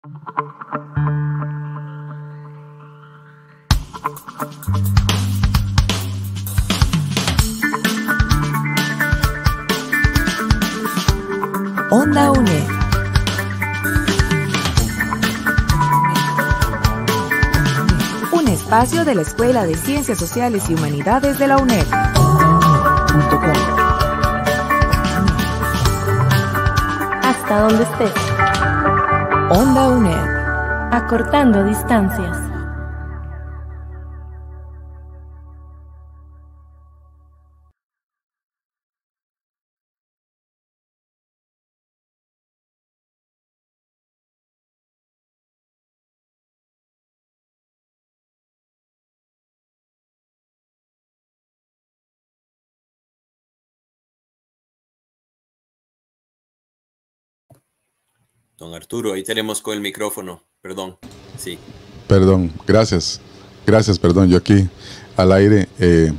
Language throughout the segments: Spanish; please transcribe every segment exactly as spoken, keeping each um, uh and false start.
Onda UNED. Un espacio de la Escuela de Ciencias Sociales y Humanidades de la UNED. Hasta donde estés. Onda UNED. Acortando distancias. Don Arturo, ahí tenemos con el micrófono, perdón, sí. Perdón, gracias, gracias, perdón, yo aquí al aire, eh,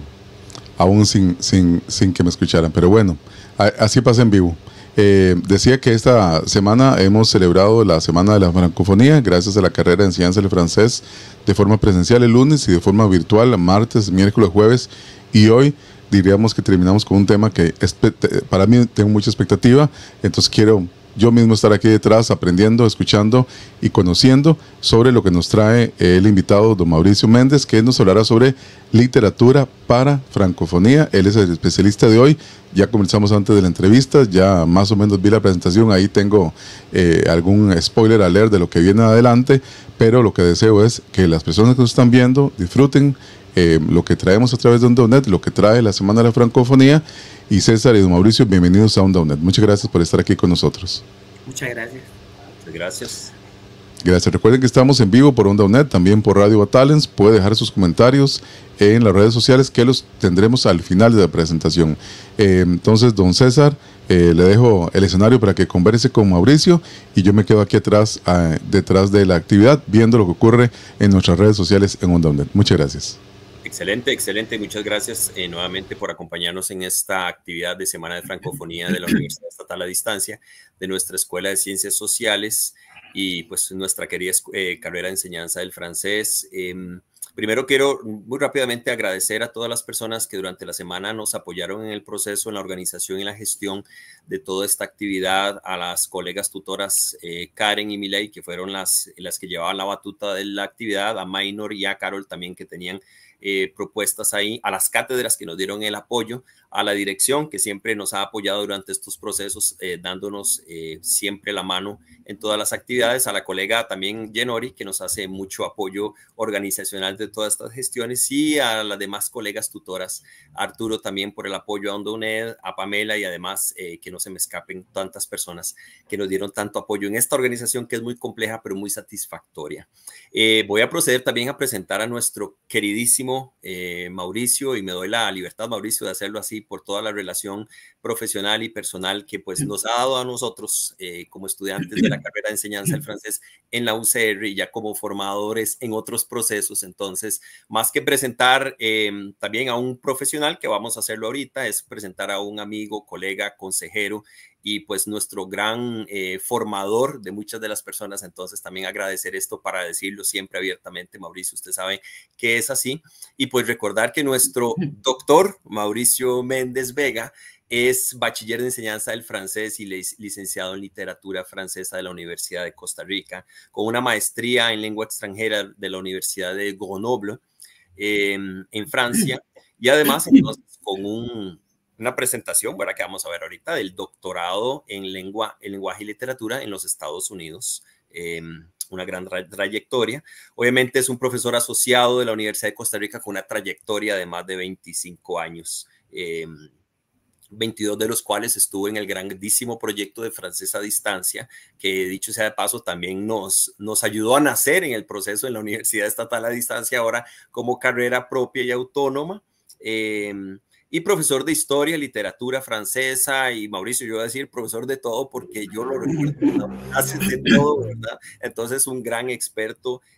aún sin, sin, sin que me escucharan, pero bueno, a, así pasa en vivo. Eh, decía que esta semana hemos celebrado la Semana de la Francofonía, gracias a la carrera de enseñanza del francés, de forma presencial el lunes y de forma virtual, martes, miércoles, jueves, y hoy diríamos que terminamos con un tema que es, para mí tengo mucha expectativa, entonces quiero yo mismo estar aquí detrás aprendiendo, escuchando y conociendo sobre lo que nos trae el invitado don Mauricio Méndez, que nos hablará sobre literatura para francofonía. Él es el especialista de hoy. Ya comenzamos antes de la entrevista, ya más o menos vi la presentación, ahí tengo eh, algún spoiler alert de lo que viene adelante, pero lo que deseo es que las personas que nos están viendo disfruten eh, lo que traemos a través de Onda UNED, lo que trae la Semana de la Francofonía. Y César y don Mauricio, bienvenidos a Onda UNED. Muchas gracias por estar aquí con nosotros. Muchas gracias. Muchas gracias. Gracias. Recuerden que estamos en vivo por Onda UNED, también por Radio Batalens. Puede dejar sus comentarios en las redes sociales que los tendremos al final de la presentación. Eh, entonces, don César, eh, le dejo el escenario para que converse con Mauricio y yo me quedo aquí atrás, uh, detrás de la actividad, viendo lo que ocurre en nuestras redes sociales en Onda UNED. Muchas gracias. Excelente, excelente. Muchas gracias eh, nuevamente por acompañarnos en esta actividad de Semana de Francofonía de la Universidad Estatal a Distancia, de nuestra Escuela de Ciencias Sociales y pues nuestra querida eh, carrera de enseñanza del francés. Eh, primero quiero muy rápidamente agradecer a todas las personas que durante la semana nos apoyaron en el proceso, en la organización y la gestión de toda esta actividad, a las colegas tutoras eh, Karen y Miley, que fueron las, las que llevaban la batuta de la actividad, a Maynor y a Carol también, que tenían Eh, propuestas ahí, a las cátedras que nos dieron el apoyo, a la dirección que siempre nos ha apoyado durante estos procesos, eh, dándonos eh, siempre la mano en todas las actividades, a la colega también Yenori, que nos hace mucho apoyo organizacional de todas estas gestiones, y a las demás colegas tutoras, a Arturo también por el apoyo a Onda UNED, a Pamela, y además eh, que no se me escapen tantas personas que nos dieron tanto apoyo en esta organización que es muy compleja pero muy satisfactoria. Eh, voy a proceder también a presentar a nuestro queridísimo Eh, Mauricio, y me doy la libertad, Mauricio, de hacerlo así por toda la relación profesional y personal que pues nos ha dado a nosotros eh, como estudiantes de la carrera de enseñanza del francés en la U C R y ya como formadores en otros procesos. Entonces, más que presentar eh, también a un profesional, que vamos a hacerlo ahorita, es presentar a un amigo, colega, consejero y pues nuestro gran eh, formador de muchas de las personas. Entonces también agradecer esto para decirlo siempre abiertamente, Mauricio, usted sabe que es así. Y pues recordar que nuestro doctor Mauricio Méndez Vega es bachiller de enseñanza del francés y licenciado en literatura francesa de la Universidad de Costa Rica, con una maestría en lengua extranjera de la Universidad de Grenoble eh, en Francia, y además entonces con un una presentación, ¿verdad?, que vamos a ver ahorita, del doctorado en lengua, en lenguaje y literatura en los Estados Unidos. Eh, una gran tra trayectoria. Obviamente es un profesor asociado de la Universidad de Costa Rica con una trayectoria de más de veinticinco años, eh, veintidós de los cuales estuvo en el grandísimo proyecto de francés a distancia, que dicho sea de paso también nos, nos ayudó a nacer en el proceso en la Universidad Estatal a Distancia, ahora como carrera propia y autónoma. Eh, y profesor de historia, literatura francesa, y Mauricio, yo voy a decir profesor de todo porque yo lo recuerdo, ¿no? Haces de todo, ¿verdad? Entonces un gran experto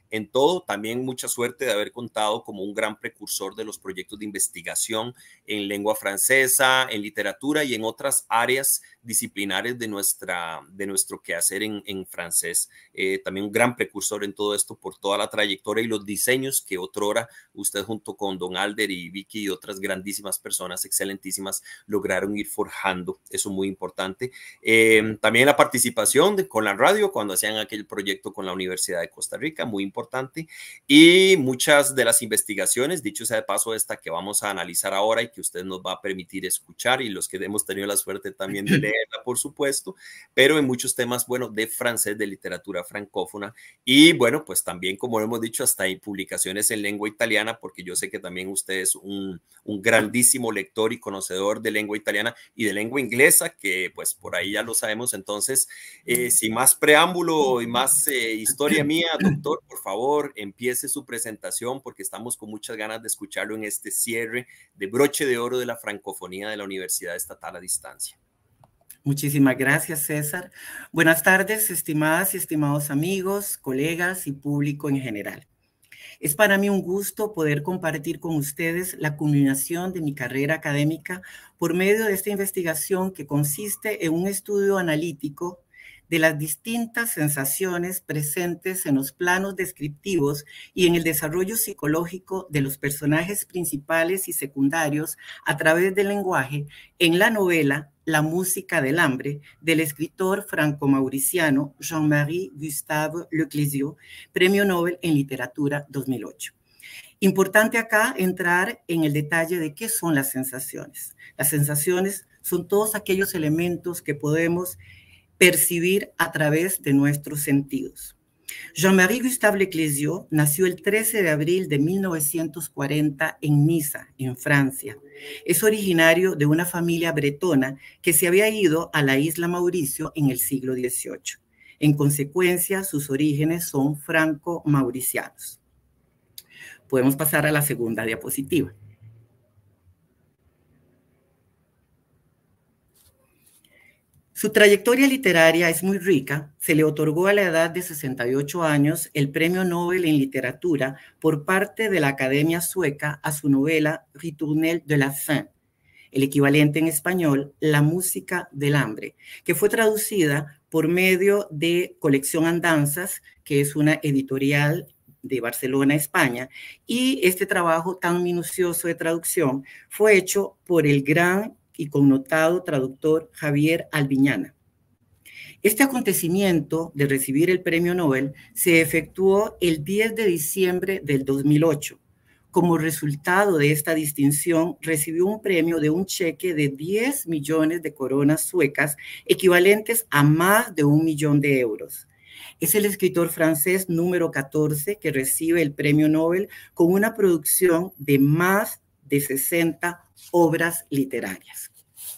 en todo. También mucha suerte de haber contado como un gran precursor de los proyectos de investigación en lengua francesa, en literatura y en otras áreas disciplinares de, nuestra, de nuestro quehacer en, en francés. Eh, también un gran precursor en todo esto por toda la trayectoria y los diseños que otrora usted junto con don Alder y Vicky y otras grandísimas personas excelentísimas lograron ir forjando. Eso es muy importante. Eh, también la participación de, con la radio cuando hacían aquel proyecto con la Universidad de Costa Rica, muy importante. Y muchas de las investigaciones, dicho sea de paso, esta que vamos a analizar ahora y que usted nos va a permitir escuchar y los que hemos tenido la suerte también de leer, por supuesto, pero en muchos temas, bueno, de francés, de literatura francófona y, bueno, pues también, como hemos dicho, hasta hay publicaciones en lengua italiana, porque yo sé que también usted es un, un grandísimo lector y conocedor de lengua italiana y de lengua inglesa, que pues por ahí ya lo sabemos. Entonces, eh, sin más preámbulo y más eh, historia mía, doctor, por favor, empiece su presentación, porque estamos con muchas ganas de escucharlo en este cierre de broche de oro de la francofonía de la Universidad Estatal a Distancia. Muchísimas gracias, César. Buenas tardes, estimadas y estimados amigos, colegas y público en general. Es para mí un gusto poder compartir con ustedes la culminación de mi carrera académica por medio de esta investigación que consiste en un estudio analítico de las distintas sensaciones presentes en los planos descriptivos y en el desarrollo psicológico de los personajes principales y secundarios a través del lenguaje en la novela La música del hambre, del escritor franco-mauriciano Jean-Marie Gustave Leclésio, Premio Nobel en Literatura dos mil ocho. Importante acá entrar en el detalle de qué son las sensaciones. Las sensaciones son todos aquellos elementos que podemos percibir a través de nuestros sentidos. Jean-Marie Gustave Leclésio nació el trece de abril de mil novecientos cuarenta en Niza, en Francia. Es originario de una familia bretona que se había ido a la isla Mauricio en el siglo dieciocho. En consecuencia, sus orígenes son franco-mauricianos. Podemos pasar a la segunda diapositiva. Su trayectoria literaria es muy rica. Se le otorgó a la edad de sesenta y ocho años el Premio Nobel en Literatura por parte de la Academia Sueca a su novela Ritournelle de la faim, el equivalente en español, La música del hambre, que fue traducida por medio de Colección Andanzas, que es una editorial de Barcelona, España, y este trabajo tan minucioso de traducción fue hecho por el gran y connotado traductor Javier Albiñana. Este acontecimiento de recibir el premio Nobel se efectuó el diez de diciembre del dos mil ocho. Como resultado de esta distinción, recibió un premio de un cheque de diez millones de coronas suecas, equivalentes a más de un millón de euros. Es el escritor francés número catorce que recibe el premio Nobel con una producción de más de sesenta obras literarias.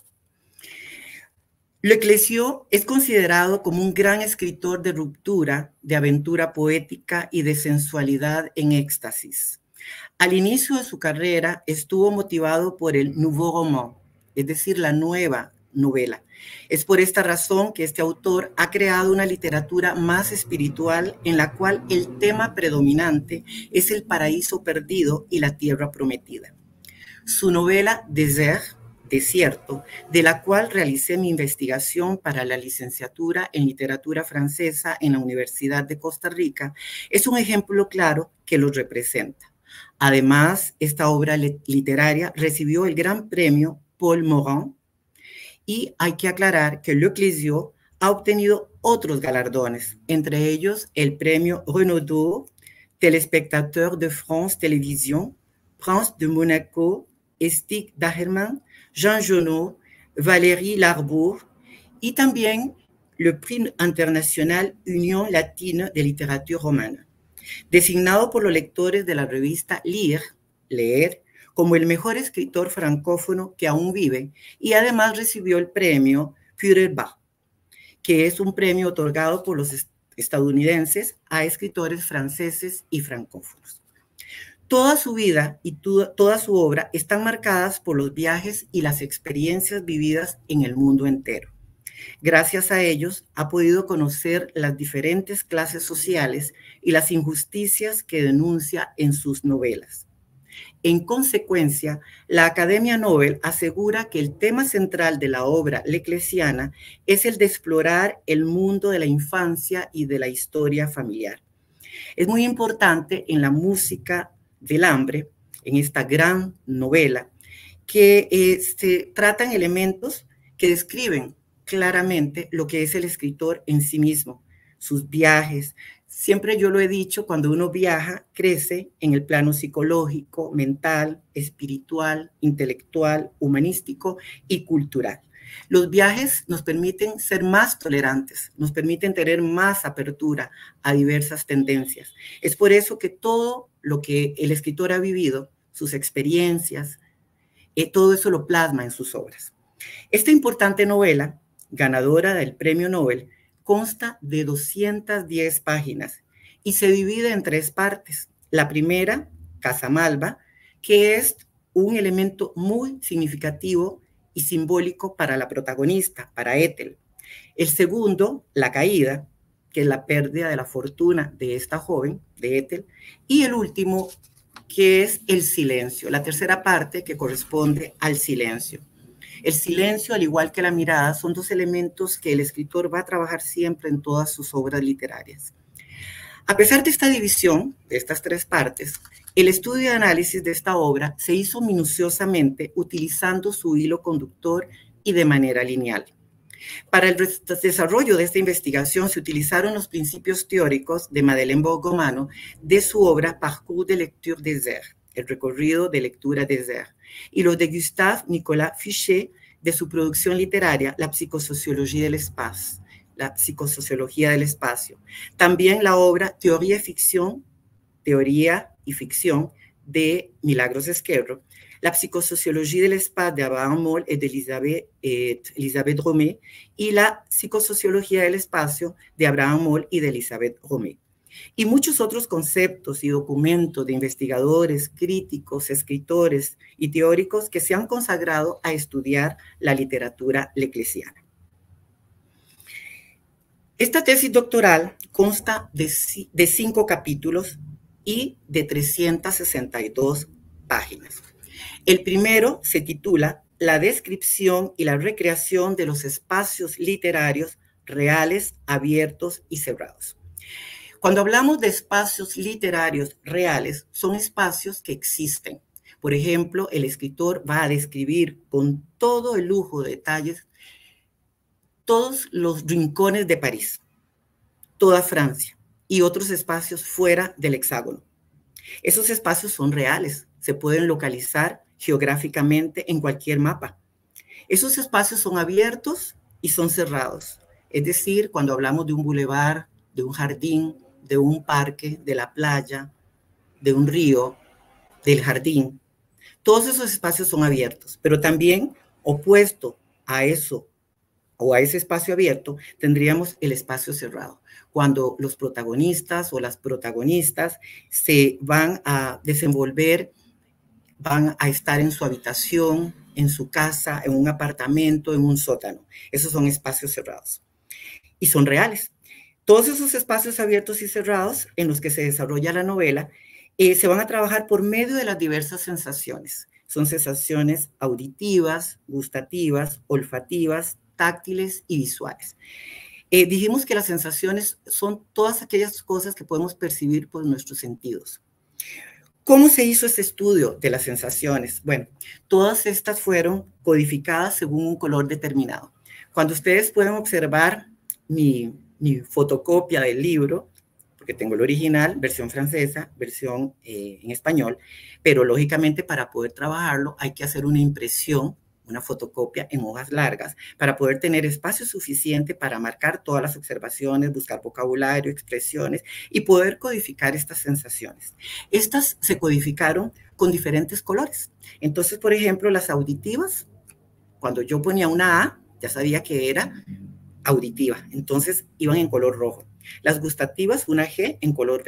Leclésio es considerado como un gran escritor de ruptura, de aventura poética y de sensualidad en éxtasis. Al inicio de su carrera estuvo motivado por el nouveau roman, es decir, la nueva novela. Es por esta razón que este autor ha creado una literatura más espiritual en la cual el tema predominante es el paraíso perdido y la tierra prometida. Su novela Désert, Desierto, de la cual realicé mi investigación para la licenciatura en literatura francesa en la Universidad de Costa Rica, es un ejemplo claro que lo representa. Además, esta obra literaria recibió el Gran Premio Paul Morand y hay que aclarar que Leclésio ha obtenido otros galardones, entre ellos el Premio Renaudot, Téléspectateur de France Télévision, Prince de Monaco, Stig Dagerman, Jean Genot, Valérie Larbour y también el Prix International Unión Latina de Literatura Romana, designado por los lectores de la revista Lire, Leer, como el mejor escritor francófono que aún vive, y además recibió el premio Feuerbach, que es un premio otorgado por los estadounidenses a escritores franceses y francófonos. Toda su vida y tu, toda su obra están marcadas por los viajes y las experiencias vividas en el mundo entero. Gracias a ellos ha podido conocer las diferentes clases sociales y las injusticias que denuncia en sus novelas. En consecuencia, la Academia Nobel asegura que el tema central de la obra leclesiana es el de explorar el mundo de la infancia y de la historia familiar. Es muy importante en la música del hambre, en esta gran novela, que eh, se tratan elementos que describen claramente lo que es el escritor en sí mismo, sus viajes. Siempre yo lo he dicho, cuando uno viaja, crece en el plano psicológico, mental, espiritual, intelectual, humanístico y cultural. Los viajes nos permiten ser más tolerantes, nos permiten tener más apertura a diversas tendencias. Es por eso que todo lo que el escritor ha vivido, sus experiencias, eh, todo eso lo plasma en sus obras. Esta importante novela, ganadora del Premio Nobel, consta de doscientas diez páginas y se divide en tres partes. La primera, Casa Malva, que es un elemento muy significativo y simbólico para la protagonista, para Ethel. El segundo, La Caída, que es la pérdida de la fortuna de esta joven, de Ethel. Y el último, que es El Silencio, la tercera parte que corresponde al silencio. El silencio, al igual que la mirada, son dos elementos que el escritor va a trabajar siempre en todas sus obras literarias. A pesar de esta división, de estas tres partes, el estudio y análisis de esta obra se hizo minuciosamente utilizando su hilo conductor y de manera lineal. Para el desarrollo de esta investigación se utilizaron los principios teóricos de Madeleine Borgomano de su obra Parcours de lecture des airs, el recorrido de lectura des airs, y los de Gustave Nicolas Fichet de su producción literaria La psicosociología del espacio, la psicosociología del espacio. También la obra Teoría y ficción, Teoría y ficción de Milagros Esquerro, La psicosociología del espacio de Abraham Moll y de Elisabeth, eh, Elisabeth Romé, y La psicosociología del espacio de Abraham Moll y de Elisabeth Romé. Y muchos otros conceptos y documentos de investigadores, críticos, escritores y teóricos que se han consagrado a estudiar la literatura leclesiana. Esta tesis doctoral consta de, de cinco capítulos y de trescientas sesenta y dos páginas. El primero se titula La descripción y la recreación de los espacios literarios reales, abiertos y cerrados. Cuando hablamos de espacios literarios reales, son espacios que existen. Por ejemplo, el escritor va a describir con todo el lujo de detalles todos los rincones de París, toda Francia y otros espacios fuera del hexágono. Esos espacios son reales, se pueden localizar geográficamente en cualquier mapa. Esos espacios son abiertos y son cerrados. Es decir, cuando hablamos de un bulevar, de un jardín, de un parque, de la playa, de un río, del jardín. Todos esos espacios son abiertos, pero también opuesto a eso o a ese espacio abierto tendríamos el espacio cerrado, cuando los protagonistas o las protagonistas se van a desenvolver, van a estar en su habitación, en su casa, en un apartamento, en un sótano. Esos son espacios cerrados y son reales. Todos esos espacios abiertos y cerrados en los que se desarrolla la novela eh, se van a trabajar por medio de las diversas sensaciones. Son sensaciones auditivas, gustativas, olfativas, táctiles y visuales. Eh, dijimos que las sensaciones son todas aquellas cosas que podemos percibir por nuestros sentidos. ¿Cómo se hizo este estudio de las sensaciones? Bueno, todas estas fueron codificadas según un color determinado. Cuando ustedes pueden observar mi... mi fotocopia del libro, porque tengo el original, versión francesa, versión eh, en español, pero lógicamente para poder trabajarlo hay que hacer una impresión, una fotocopia en hojas largas, para poder tener espacio suficiente para marcar todas las observaciones, buscar vocabulario, expresiones y poder codificar estas sensaciones. Estas se codificaron con diferentes colores. Entonces, por ejemplo, las auditivas, cuando yo ponía una A, ya sabía que era auditiva, entonces iban en color rojo. Las gustativas, una G en color verde.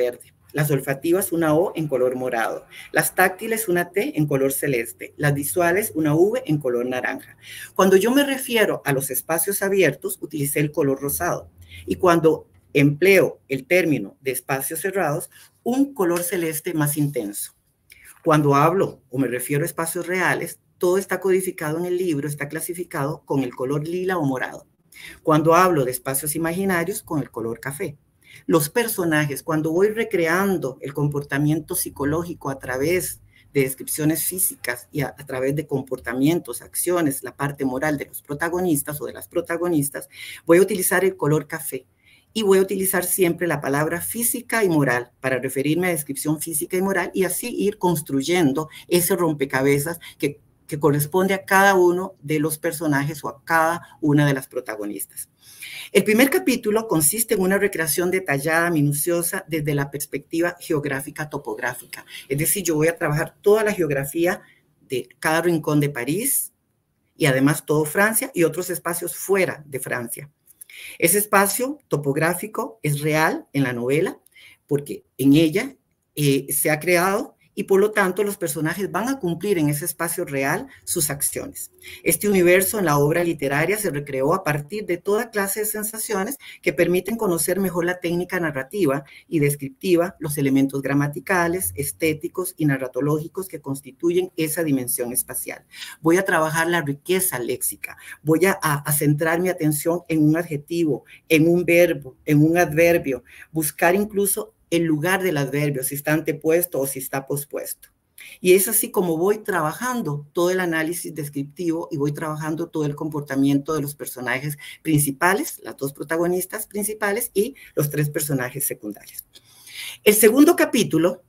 las olfativas una O en color morado, las táctiles una T en color celeste, las visuales una V en color naranja. Cuando yo me refiero a los espacios abiertos, utilicé el color rosado. Y cuando empleo el término de espacios cerrados, un color celeste más intenso. Cuando hablo o me refiero a espacios reales, todo está codificado en el libro, está clasificado con el color lila o morado. Cuando hablo de espacios imaginarios, con el color café. Los personajes, cuando voy recreando el comportamiento psicológico a través de descripciones físicas y a, a través de comportamientos, acciones, la parte moral de los protagonistas o de las protagonistas, voy a utilizar el color café. Y voy a utilizar siempre la palabra física y moral para referirme a descripción física y moral y así ir construyendo ese rompecabezas que, que corresponde a cada uno de los personajes o a cada una de las protagonistas. El primer capítulo consiste en una recreación detallada, minuciosa, desde la perspectiva geográfica topográfica. Es decir, yo voy a trabajar toda la geografía de cada rincón de París y además todo Francia y otros espacios fuera de Francia. Ese espacio topográfico es real en la novela porque en ella eh, se ha creado y por lo tanto los personajes van a cumplir en ese espacio real sus acciones. Este universo en la obra literaria se recreó a partir de toda clase de sensaciones que permiten conocer mejor la técnica narrativa y descriptiva, los elementos gramaticales, estéticos y narratológicos que constituyen esa dimensión espacial. Voy a trabajar la riqueza léxica, voy a, a, a centrar mi atención en un adjetivo, en un verbo, en un adverbio, buscar incluso el lugar del adverbio, si está antepuesto o si está pospuesto. Y es así como voy trabajando todo el análisis descriptivo y voy trabajando todo el comportamiento de los personajes principales, las dos protagonistas principales y los tres personajes secundarios. El segundo capítulo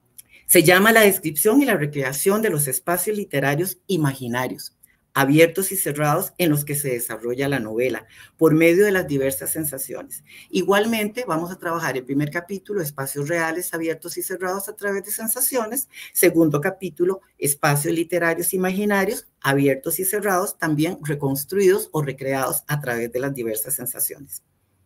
se llama La descripción y la recreación de los espacios literarios imaginarios, abiertos y cerrados en los que se desarrolla la novela, por medio de las diversas sensaciones. Igualmente, vamos a trabajar el primer capítulo, espacios reales, abiertos y cerrados a través de sensaciones. Segundo capítulo, espacios literarios imaginarios, abiertos y cerrados, también reconstruidos o recreados a través de las diversas sensaciones.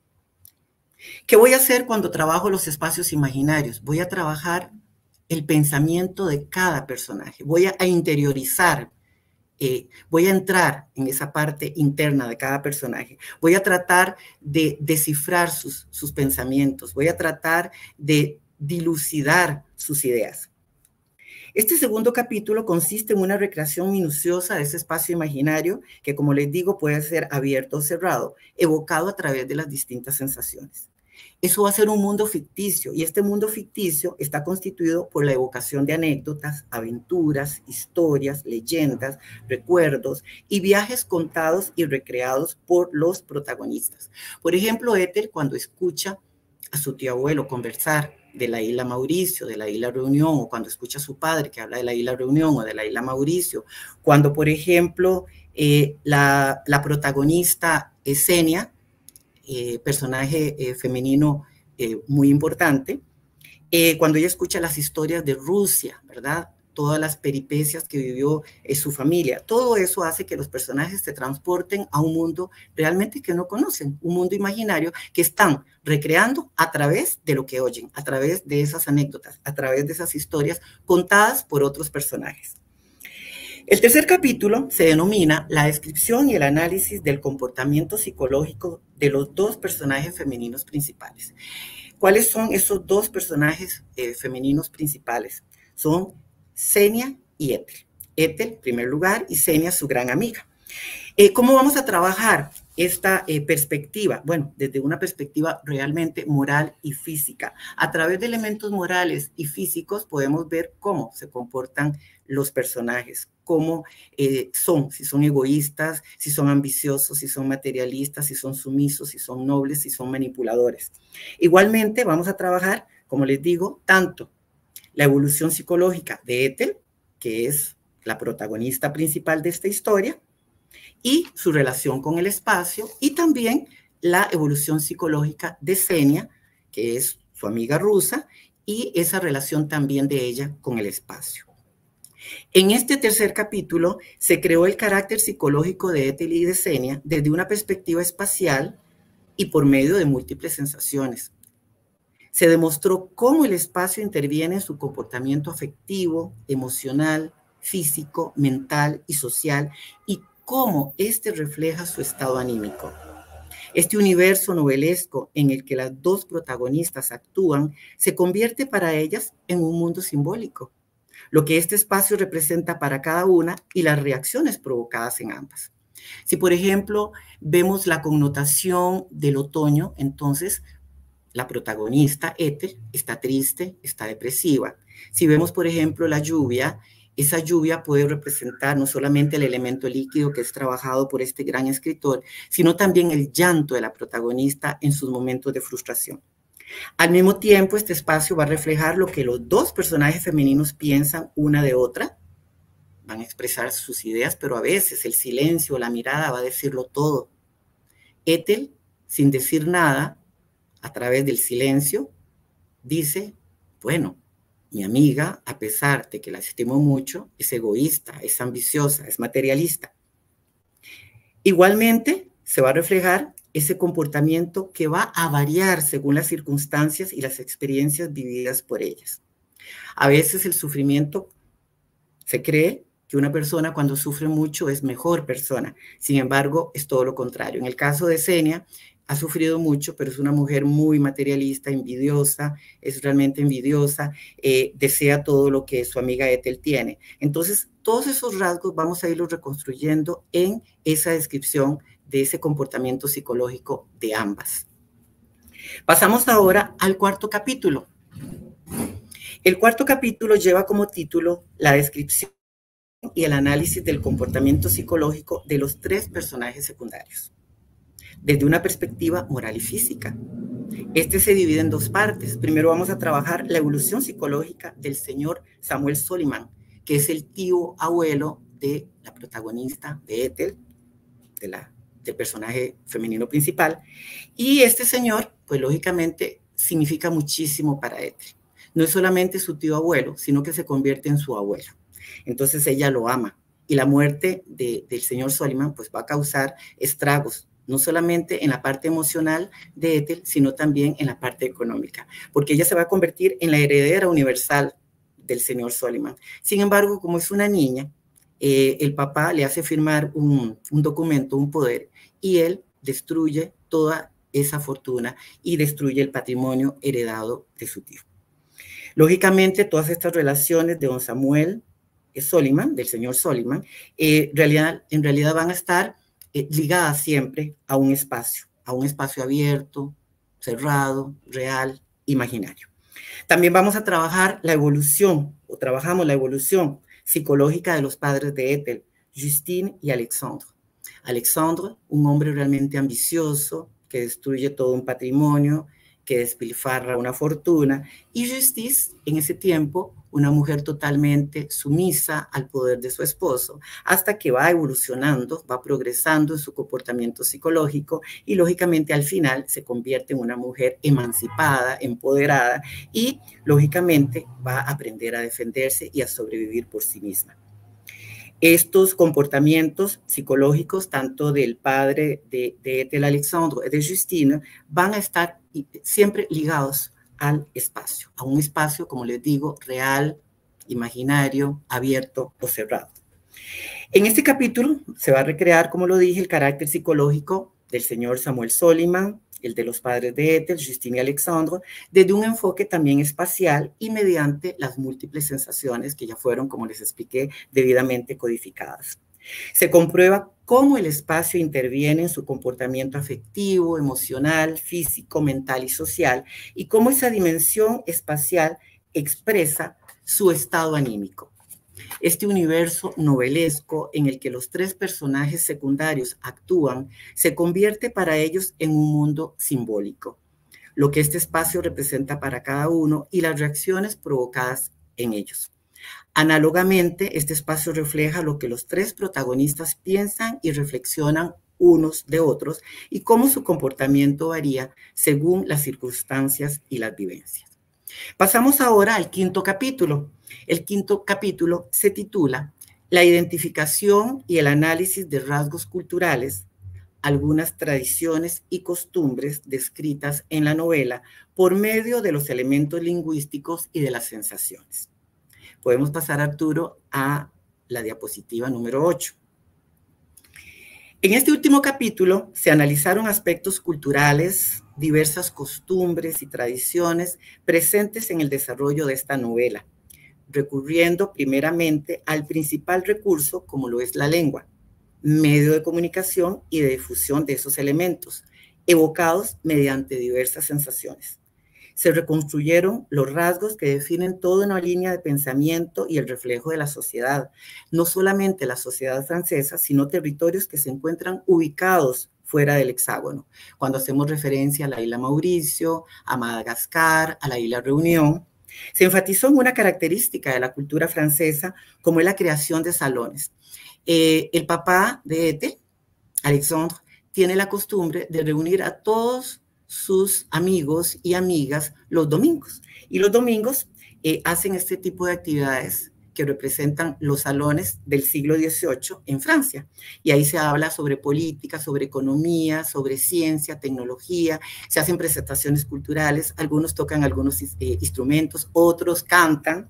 ¿Qué voy a hacer cuando trabajo los espacios imaginarios? Voy a trabajar el pensamiento de cada personaje. Voy a, a interiorizar Eh, voy a entrar en esa parte interna de cada personaje. Voy a tratar de descifrar sus, sus pensamientos. Voy a tratar de dilucidar sus ideas. Este segundo capítulo consiste en una recreación minuciosa de ese espacio imaginario que, como les digo, puede ser abierto o cerrado, evocado a través de las distintas sensaciones. Eso va a ser un mundo ficticio y este mundo ficticio está constituido por la evocación de anécdotas, aventuras, historias, leyendas, recuerdos y viajes contados y recreados por los protagonistas. Por ejemplo, Ethel, cuando escucha a su tío abuelo conversar de la isla Mauricio, de la isla Reunión, o cuando escucha a su padre que habla de la isla Reunión o de la isla Mauricio, cuando, por ejemplo, eh, la, la protagonista Esenia, Eh, personaje eh, femenino eh, muy importante, eh, cuando ella escucha las historias de Rusia, ¿verdad? Todas las peripecias que vivió eh, su familia, todo eso hace que los personajes se transporten a un mundo realmente que no conocen, un mundo imaginario que están recreando a través de lo que oyen, a través de esas anécdotas, a través de esas historias contadas por otros personajes. El tercer capítulo se denomina La descripción y el análisis del comportamiento psicológico de los dos personajes femeninos principales. ¿Cuáles son esos dos personajes eh, femeninos principales? Son Xenia y Ethel. Ethel, en primer lugar, y Xenia, su gran amiga. Eh, ¿Cómo vamos a trabajar esta eh, perspectiva? Bueno, desde una perspectiva realmente moral y física. A través de elementos morales y físicos podemos ver cómo se comportan los personajes, cómo eh, son, si son egoístas, si son ambiciosos, si son materialistas, si son sumisos, si son nobles, si son manipuladores. Igualmente vamos a trabajar, como les digo, tanto la evolución psicológica de Ethel, que es la protagonista principal de esta historia, y su relación con el espacio, y también la evolución psicológica de Xenia, que es su amiga rusa, y esa relación también de ella con el espacio. En este tercer capítulo se creó el carácter psicológico de Ethel y de Xenia desde una perspectiva espacial y por medio de múltiples sensaciones. Se demostró cómo el espacio interviene en su comportamiento afectivo, emocional, físico, mental y social, y cómo este refleja su estado anímico. Este universo novelesco en el que las dos protagonistas actúan se convierte para ellas en un mundo simbólico, lo que este espacio representa para cada una y las reacciones provocadas en ambas. Si, por ejemplo, vemos la connotación del otoño, entonces la protagonista, Ethel, está triste, está depresiva. Si vemos, por ejemplo, la lluvia, esa lluvia puede representar no solamente el elemento líquido que es trabajado por este gran escritor, sino también el llanto de la protagonista en sus momentos de frustración. Al mismo tiempo, este espacio va a reflejar lo que los dos personajes femeninos piensan una de otra. Van a expresar sus ideas, pero a veces el silencio o la mirada va a decirlo todo. Ethel, sin decir nada, a través del silencio, dice, bueno, mi amiga, a pesar de que la estimo mucho, es egoísta, es ambiciosa, es materialista. Igualmente, se va a reflejar ese comportamiento que va a variar según las circunstancias y las experiencias vividas por ellas. A veces el sufrimiento, se cree que una persona cuando sufre mucho es mejor persona. Sin embargo, es todo lo contrario. En el caso de Xenia, ha sufrido mucho, pero es una mujer muy materialista, envidiosa, es realmente envidiosa, eh, desea todo lo que su amiga Ethel tiene. Entonces, todos esos rasgos vamos a irlos reconstruyendo en esa descripción de ese comportamiento psicológico de ambas. Pasamos ahora al cuarto capítulo. El cuarto capítulo lleva como título la descripción y el análisis del comportamiento psicológico de los tres personajes secundarios, desde una perspectiva moral y física. Este se divide en dos partes. Primero vamos a trabajar la evolución psicológica del señor Samuel Soliman, que es el tío abuelo de la protagonista de Ethel, de la, del personaje femenino principal. Y este señor, pues lógicamente, significa muchísimo para Ethel. No es solamente su tío abuelo, sino que se convierte en su abuelo. Entonces ella lo ama. Y la muerte de, del señor Soliman pues va a causar estragos, no solamente en la parte emocional de Ethel, sino también en la parte económica, porque ella se va a convertir en la heredera universal del señor Soliman. Sin embargo, como es una niña, eh, el papá le hace firmar un, un documento, un poder, y él destruye toda esa fortuna y destruye el patrimonio heredado de su tío. Lógicamente, todas estas relaciones de don Samuel Soliman, del señor Soliman, eh, realidad, en realidad van a estar eh, ligadas siempre a un espacio, a un espacio abierto, cerrado, real, imaginario. También vamos a trabajar la evolución, o trabajamos la evolución psicológica de los padres de Ethel, Justine y Alexandre. Alexandre, un hombre realmente ambicioso, que destruye todo un patrimonio, que despilfarra una fortuna, y Justice, en ese tiempo, una mujer totalmente sumisa al poder de su esposo, hasta que va evolucionando, va progresando en su comportamiento psicológico y lógicamente al final se convierte en una mujer emancipada, empoderada y lógicamente va a aprender a defenderse y a sobrevivir por sí misma. Estos comportamientos psicológicos, tanto del padre de, de Ethel Alexandre y de Justine, van a estar siempre ligados al espacio, a un espacio, como les digo, real, imaginario, abierto o cerrado. En este capítulo se va a recrear, como lo dije, el carácter psicológico del señor Samuel Soliman, el de los padres de Ethel, Justine y Alexandre, desde un enfoque también espacial y mediante las múltiples sensaciones que ya fueron, como les expliqué, debidamente codificadas. Se comprueba cómo el espacio interviene en su comportamiento afectivo, emocional, físico, mental y social, y cómo esa dimensión espacial expresa su estado anímico. Este universo novelesco en el que los tres personajes secundarios actúan se convierte para ellos en un mundo simbólico, lo que este espacio representa para cada uno y las reacciones provocadas en ellos. Análogamente, este espacio refleja lo que los tres protagonistas piensan y reflexionan unos de otros y cómo su comportamiento varía según las circunstancias y las vivencias. Pasamos ahora al quinto capítulo. El quinto capítulo se titula La identificación y el análisis de rasgos culturales algunas tradiciones y costumbres descritas en la novela por medio de los elementos lingüísticos y de las sensaciones. Podemos pasar, Arturo, a la diapositiva número ocho. En este último capítulo se analizaron aspectos culturales, diversas costumbres y tradiciones presentes en el desarrollo de esta novela, recurriendo primeramente al principal recurso, como lo es la lengua, medio de comunicación y de difusión de esos elementos, evocados mediante diversas sensaciones. Se reconstruyeron los rasgos que definen toda una línea de pensamiento y el reflejo de la sociedad, no solamente la sociedad francesa, sino territorios que se encuentran ubicados fuera del hexágono. Cuando hacemos referencia a la isla Mauricio, a Madagascar, a la isla Reunión, se enfatizó en una característica de la cultura francesa como es la creación de salones. Eh, el papá de Ethel, Alexandre, tiene la costumbre de reunir a todos sus amigos y amigas los domingos. Y los domingos eh, hacen este tipo de actividades que representan los salones del siglo dieciocho en Francia. Y ahí se habla sobre política, sobre economía, sobre ciencia, tecnología, se hacen presentaciones culturales, algunos tocan algunos eh, instrumentos, otros cantan.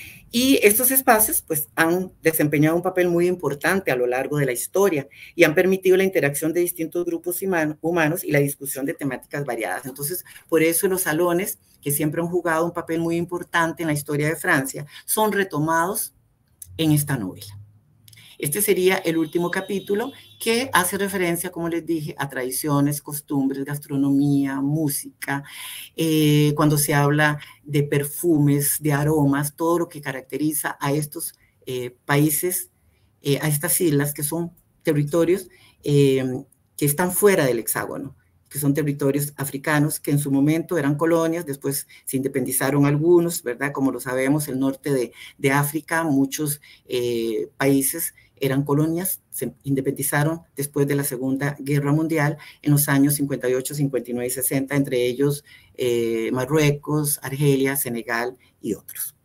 Y estos espacios pues, han desempeñado un papel muy importante a lo largo de la historia y han permitido la interacción de distintos grupos humanos y la discusión de temáticas variadas. Entonces, por eso los salones, que siempre han jugado un papel muy importante en la historia de Francia, son retomados en esta novela. Este sería el último capítulo que hace referencia, como les dije, a tradiciones, costumbres, gastronomía, música, eh, cuando se habla de perfumes, de aromas, todo lo que caracteriza a estos eh, países, eh, a estas islas que son territorios eh, que están fuera del hexágono, que son territorios africanos que en su momento eran colonias, después se independizaron algunos, ¿verdad? Como lo sabemos, el norte de, de África, muchos eh, países eran colonias, se independizaron después de la Segunda Guerra Mundial en los años cincuenta y ocho, cincuenta y nueve y sesenta, entre ellos eh, Marruecos, Argelia, Senegal y otros.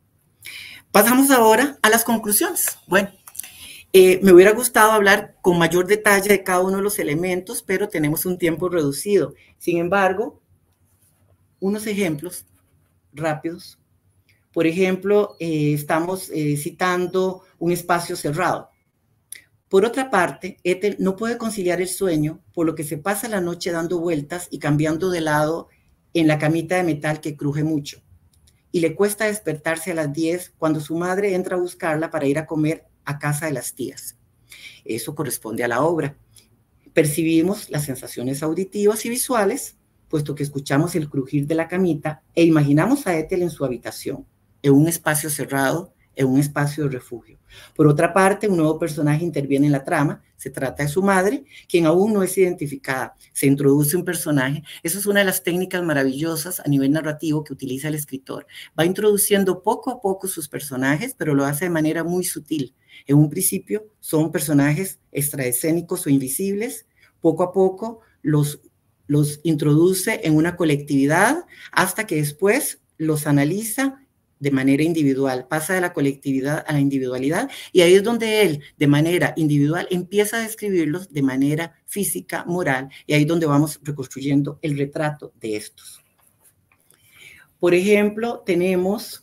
Pasamos ahora a las conclusiones. Bueno, eh, me hubiera gustado hablar con mayor detalle de cada uno de los elementos, pero tenemos un tiempo reducido. Sin embargo, unos ejemplos rápidos. Por ejemplo, eh, estamos eh, citando un espacio cerrado. Por otra parte, Ethel no puede conciliar el sueño, por lo que se pasa la noche dando vueltas y cambiando de lado en la camita de metal que cruje mucho. Y le cuesta despertarse a las diez cuando su madre entra a buscarla para ir a comer a casa de las tías. Eso corresponde a la obra. Percibimos las sensaciones auditivas y visuales, puesto que escuchamos el crujir de la camita e imaginamos a Ethel en su habitación, en un espacio cerrado, en un espacio de refugio. Por otra parte, un nuevo personaje interviene en la trama. Se trata de su madre, quien aún no es identificada. Se introduce un personaje. Eso es una de las técnicas maravillosas a nivel narrativo que utiliza el escritor. Va introduciendo poco a poco sus personajes, pero lo hace de manera muy sutil. En un principio son personajes extraescénicos o invisibles. Poco a poco los, los introduce en una colectividad hasta que después los analiza de manera individual, pasa de la colectividad a la individualidad, y ahí es donde él, de manera individual, empieza a describirlos de manera física, moral, y ahí es donde vamos reconstruyendo el retrato de estos. Por ejemplo, tenemos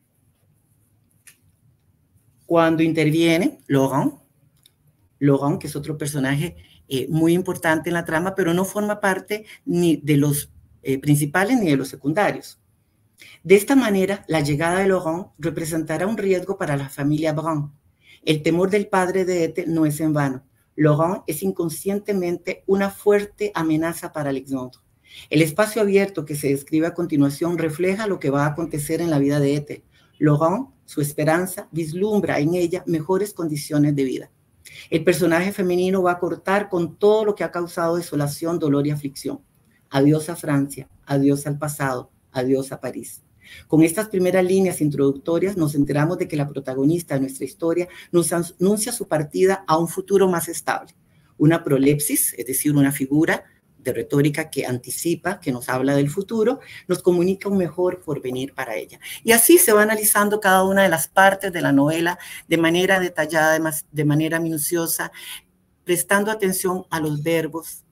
cuando interviene Laurent, Laurent, que es otro personaje eh, muy importante en la trama, pero no forma parte ni de los eh, principales ni de los secundarios. De esta manera, la llegada de Laurent representará un riesgo para la familia Brun. El temor del padre de Ethel no es en vano. Laurent es inconscientemente una fuerte amenaza para Alexandre. El espacio abierto que se describe a continuación refleja lo que va a acontecer en la vida de Ethel. Laurent, su esperanza, vislumbra en ella mejores condiciones de vida. El personaje femenino va a cortar con todo lo que ha causado desolación, dolor y aflicción. Adiós a Francia, adiós al pasado, adiós a París. Con estas primeras líneas introductorias nos enteramos de que la protagonista de nuestra historia nos anuncia su partida a un futuro más estable. Una prolepsis, es decir, una figura de retórica que anticipa, que nos habla del futuro, nos comunica un mejor porvenir para ella. Y así se va analizando cada una de las partes de la novela de manera detallada, de manera minuciosa, prestando atención a los verbos,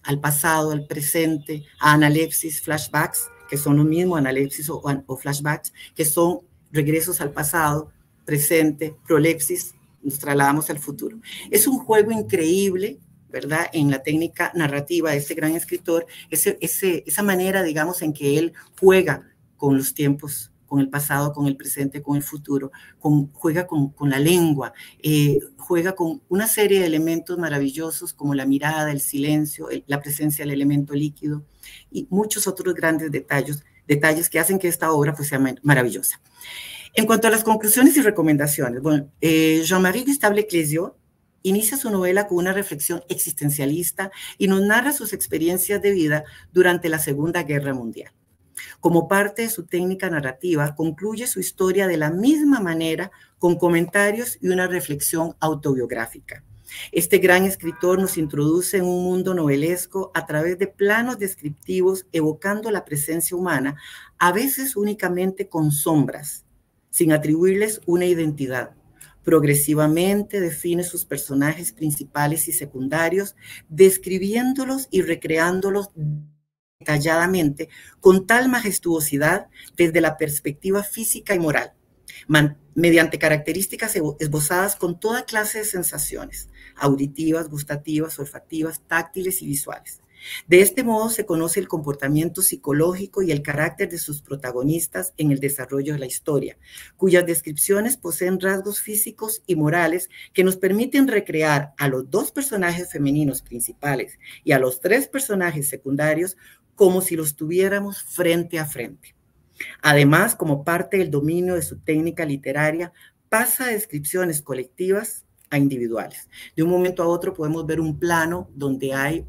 al pasado, al presente, a analepsis, flashbacks, que son lo mismo, analepsis o, o flashbacks, que son regresos al pasado, presente, prolepsis, nos trasladamos al futuro. Es un juego increíble, ¿verdad? En la técnica narrativa de este gran escritor, ese, ese, esa manera, digamos, en que él juega con los tiempos, con el pasado, con el presente, con el futuro, con, juega con, con la lengua, eh, juega con una serie de elementos maravillosos como la mirada, el silencio, el, la presencia del elemento líquido y muchos otros grandes detalles, detalles que hacen que esta obra pues, sea maravillosa. En cuanto a las conclusiones y recomendaciones, bueno, eh, Jean-Marie Gustave Le Clézio inicia su novela con una reflexión existencialista y nos narra sus experiencias de vida durante la Segunda Guerra Mundial. Como parte de su técnica narrativa, concluye su historia de la misma manera, con comentarios y una reflexión autobiográfica. Este gran escritor nos introduce en un mundo novelesco a través de planos descriptivos evocando la presencia humana, a veces únicamente con sombras, sin atribuirles una identidad. Progresivamente define sus personajes principales y secundarios, describiéndolos y recreándolos detalladamente con tal majestuosidad desde la perspectiva física y moral, man, mediante características esbozadas con toda clase de sensaciones, auditivas, gustativas, olfativas, táctiles y visuales. De este modo se conoce el comportamiento psicológico y el carácter de sus protagonistas en el desarrollo de la historia, cuyas descripciones poseen rasgos físicos y morales que nos permiten recrear a los dos personajes femeninos principales y a los tres personajes secundarios como si los tuviéramos frente a frente. Además, como parte del dominio de su técnica literaria, pasa de descripciones colectivas a individuales. De un momento a otro podemos ver un plano donde hay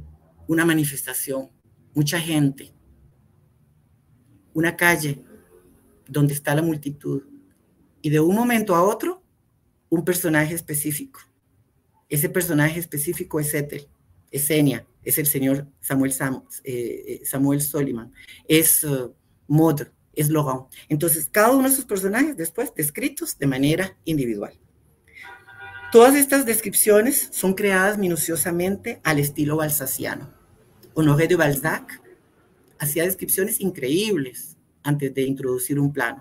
una manifestación, mucha gente, una calle donde está la multitud, y de un momento a otro, un personaje específico. Ese personaje específico es Ethel, es Enya, es el señor Samuel, Sam, eh, Samuel Soliman, es uh, Maud, es Laurent. Entonces, cada uno de esos personajes después descritos de manera individual. Todas estas descripciones son creadas minuciosamente al estilo balzaciano. Honoré de Balzac hacía descripciones increíbles antes de introducir un plano.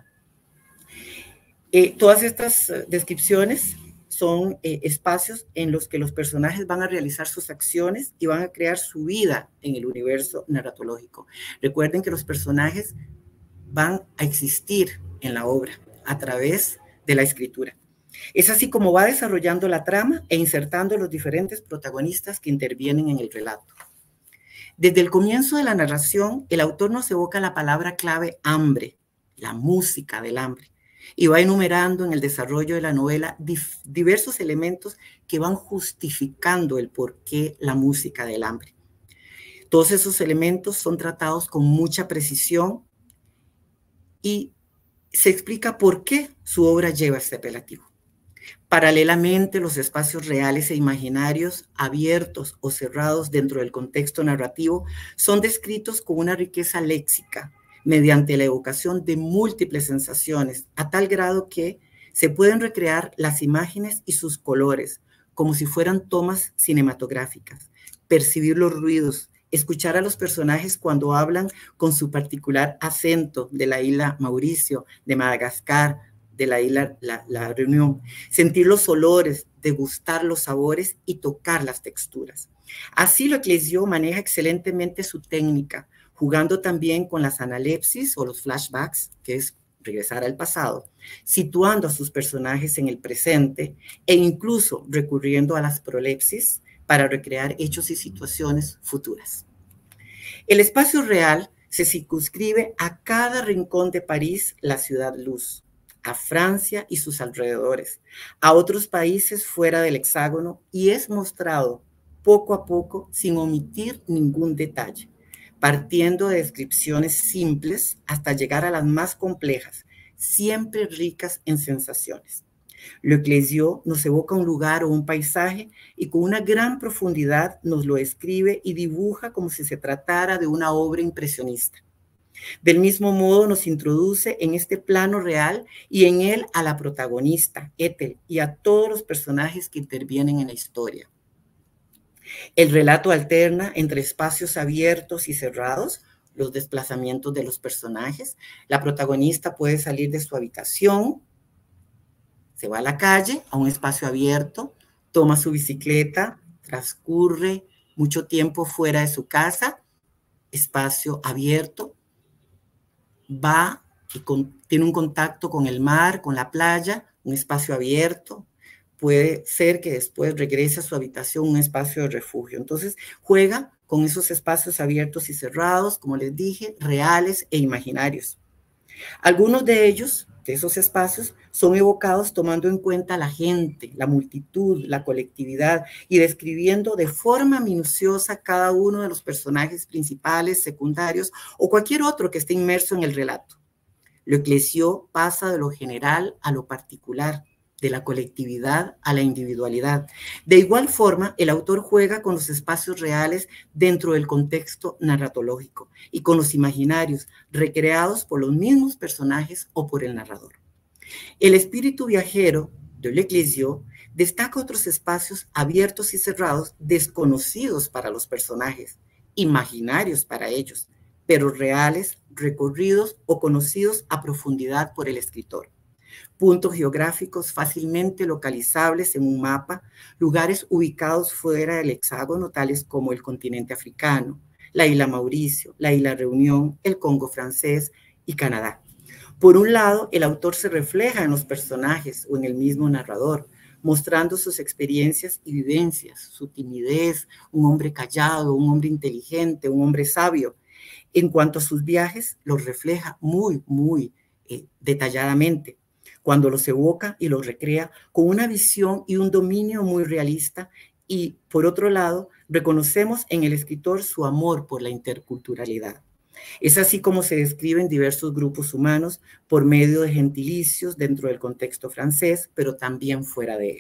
Eh, todas estas uh, descripciones son eh, espacios en los que los personajes van a realizar sus acciones y van a crear su vida en el universo narratológico. Recuerden que los personajes van a existir en la obra a través de la escritura. Es así como va desarrollando la trama e insertando los diferentes protagonistas que intervienen en el relato. Desde el comienzo de la narración, el autor nos evoca la palabra clave hambre, la música del hambre, y va enumerando en el desarrollo de la novela diversos elementos que van justificando el porqué la música del hambre. Todos esos elementos son tratados con mucha precisión y se explica por qué su obra lleva este apelativo. Paralelamente, los espacios reales e imaginarios, abiertos o cerrados dentro del contexto narrativo, son descritos con una riqueza léxica, mediante la evocación de múltiples sensaciones, a tal grado que se pueden recrear las imágenes y sus colores, como si fueran tomas cinematográficas, percibir los ruidos, escuchar a los personajes cuando hablan con su particular acento de la isla Mauricio, de Madagascar, de la isla La, la Reunión, sentir los olores, degustar los sabores y tocar las texturas. Así Le Clézio maneja excelentemente su técnica, jugando también con las analepsis o los flashbacks, que es regresar al pasado, situando a sus personajes en el presente e incluso recurriendo a las prolepsis para recrear hechos y situaciones futuras. El espacio real se circunscribe a cada rincón de París, la ciudad luz, a Francia y sus alrededores, a otros países fuera del hexágono, y es mostrado poco a poco sin omitir ningún detalle, partiendo de descripciones simples hasta llegar a las más complejas, siempre ricas en sensaciones. Le Clézio nos evoca un lugar o un paisaje y con una gran profundidad nos lo escribe y dibuja como si se tratara de una obra impresionista. Del mismo modo nos introduce en este plano real y en él a la protagonista, Ethel, y a todos los personajes que intervienen en la historia. El relato alterna entre espacios abiertos y cerrados, los desplazamientos de los personajes. La protagonista puede salir de su habitación, se va a la calle, a un espacio abierto, toma su bicicleta, transcurre mucho tiempo fuera de su casa, espacio abierto, va y con, tiene un contacto con el mar, con la playa, un espacio abierto. Puede ser que después regrese a su habitación, un espacio de refugio. Entonces juega con esos espacios abiertos y cerrados, como les dije, reales e imaginarios. Algunos de ellos, de esos espacios, son evocados tomando en cuenta a la gente, la multitud, la colectividad, y describiendo de forma minuciosa cada uno de los personajes principales, secundarios, o cualquier otro que esté inmerso en el relato. Lo eclesió pasa de lo general a lo particular, de la colectividad a la individualidad. De igual forma, el autor juega con los espacios reales dentro del contexto narratológico y con los imaginarios, recreados por los mismos personajes o por el narrador. El espíritu viajero de L'Eclésio destaca otros espacios abiertos y cerrados desconocidos para los personajes, imaginarios para ellos, pero reales, recorridos o conocidos a profundidad por el escritor. Puntos geográficos fácilmente localizables en un mapa, lugares ubicados fuera del hexágono, tales como el continente africano, la isla Mauricio, la isla Reunión, el Congo francés y Canadá. Por un lado, el autor se refleja en los personajes o en el mismo narrador, mostrando sus experiencias y vivencias, su timidez, un hombre callado, un hombre inteligente, un hombre sabio. En cuanto a sus viajes, los refleja muy, muy eh, detalladamente, cuando los evoca y los recrea con una visión y un dominio muy realista. Y, por otro lado, reconocemos en el escritor su amor por la interculturalidad. Es así como se describen diversos grupos humanos por medio de gentilicios dentro del contexto francés, pero también fuera de él.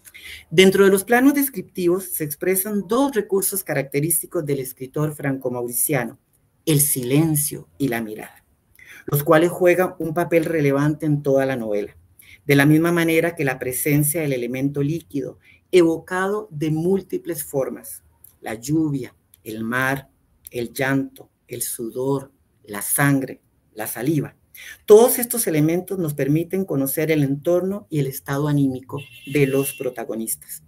Dentro de los planos descriptivos se expresan dos recursos característicos del escritor franco-mauriciano: el silencio y la mirada, los cuales juegan un papel relevante en toda la novela, de la misma manera que la presencia del elemento líquido, evocado de múltiples formas: la lluvia, el mar, el llanto, el sudor, la sangre, la saliva. Todos estos elementos nos permiten conocer el entorno y el estado anímico de los protagonistas.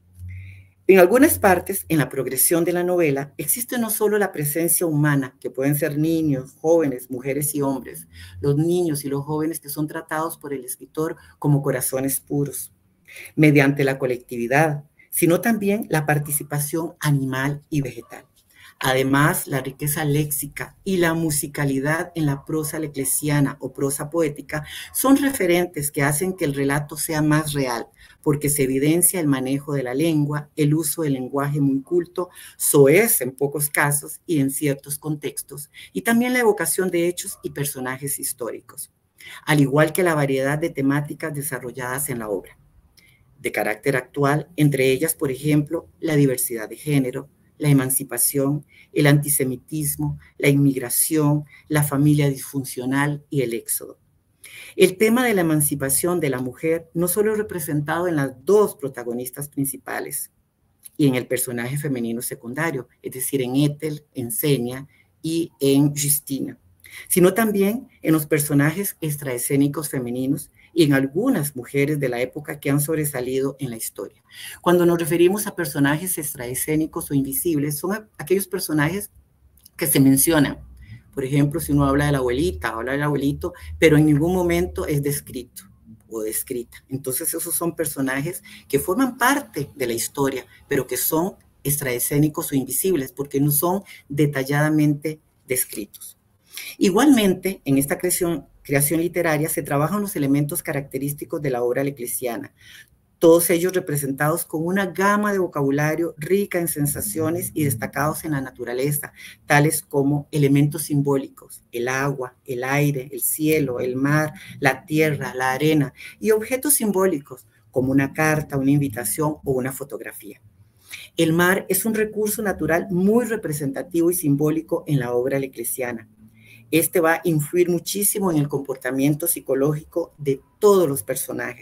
En algunas partes, en la progresión de la novela, existe no solo la presencia humana, que pueden ser niños, jóvenes, mujeres y hombres, los niños y los jóvenes que son tratados por el escritor como corazones puros, mediante la colectividad, sino también la participación animal y vegetal. Además, la riqueza léxica y la musicalidad en la prosa leclesiana o prosa poética son referentes que hacen que el relato sea más real, porque se evidencia el manejo de la lengua, el uso del lenguaje muy culto, soez en pocos casos y en ciertos contextos, y también la evocación de hechos y personajes históricos, al igual que la variedad de temáticas desarrolladas en la obra. De carácter actual, entre ellas, por ejemplo, la diversidad de género, la emancipación, el antisemitismo, la inmigración, la familia disfuncional y el éxodo. El tema de la emancipación de la mujer no solo es representado en las dos protagonistas principales y en el personaje femenino secundario, es decir, en Ethel, en Xenia y en Justina, sino también en los personajes extraescénicos femeninos y en algunas mujeres de la época que han sobresalido en la historia. Cuando nos referimos a personajes extraescénicos o invisibles, son aquellos personajes que se mencionan. Por ejemplo, si uno habla de la abuelita, habla del abuelito, pero en ningún momento es descrito o descrita. Entonces esos son personajes que forman parte de la historia, pero que son extraescénicos o invisibles porque no son detalladamente descritos. Igualmente, en esta creación, creación literaria se trabajan los elementos característicos de la obra leclesiana, todos ellos representados con una gama de vocabulario rica en sensaciones y destacados en la naturaleza, tales como elementos simbólicos, el agua, el aire, el cielo, el mar, la tierra, la arena, y objetos simbólicos como una carta, una invitación o una fotografía. El mar es un recurso natural muy representativo y simbólico en la obra leclesiana. Este va a influir muchísimo en el comportamiento psicológico de todos los personajes.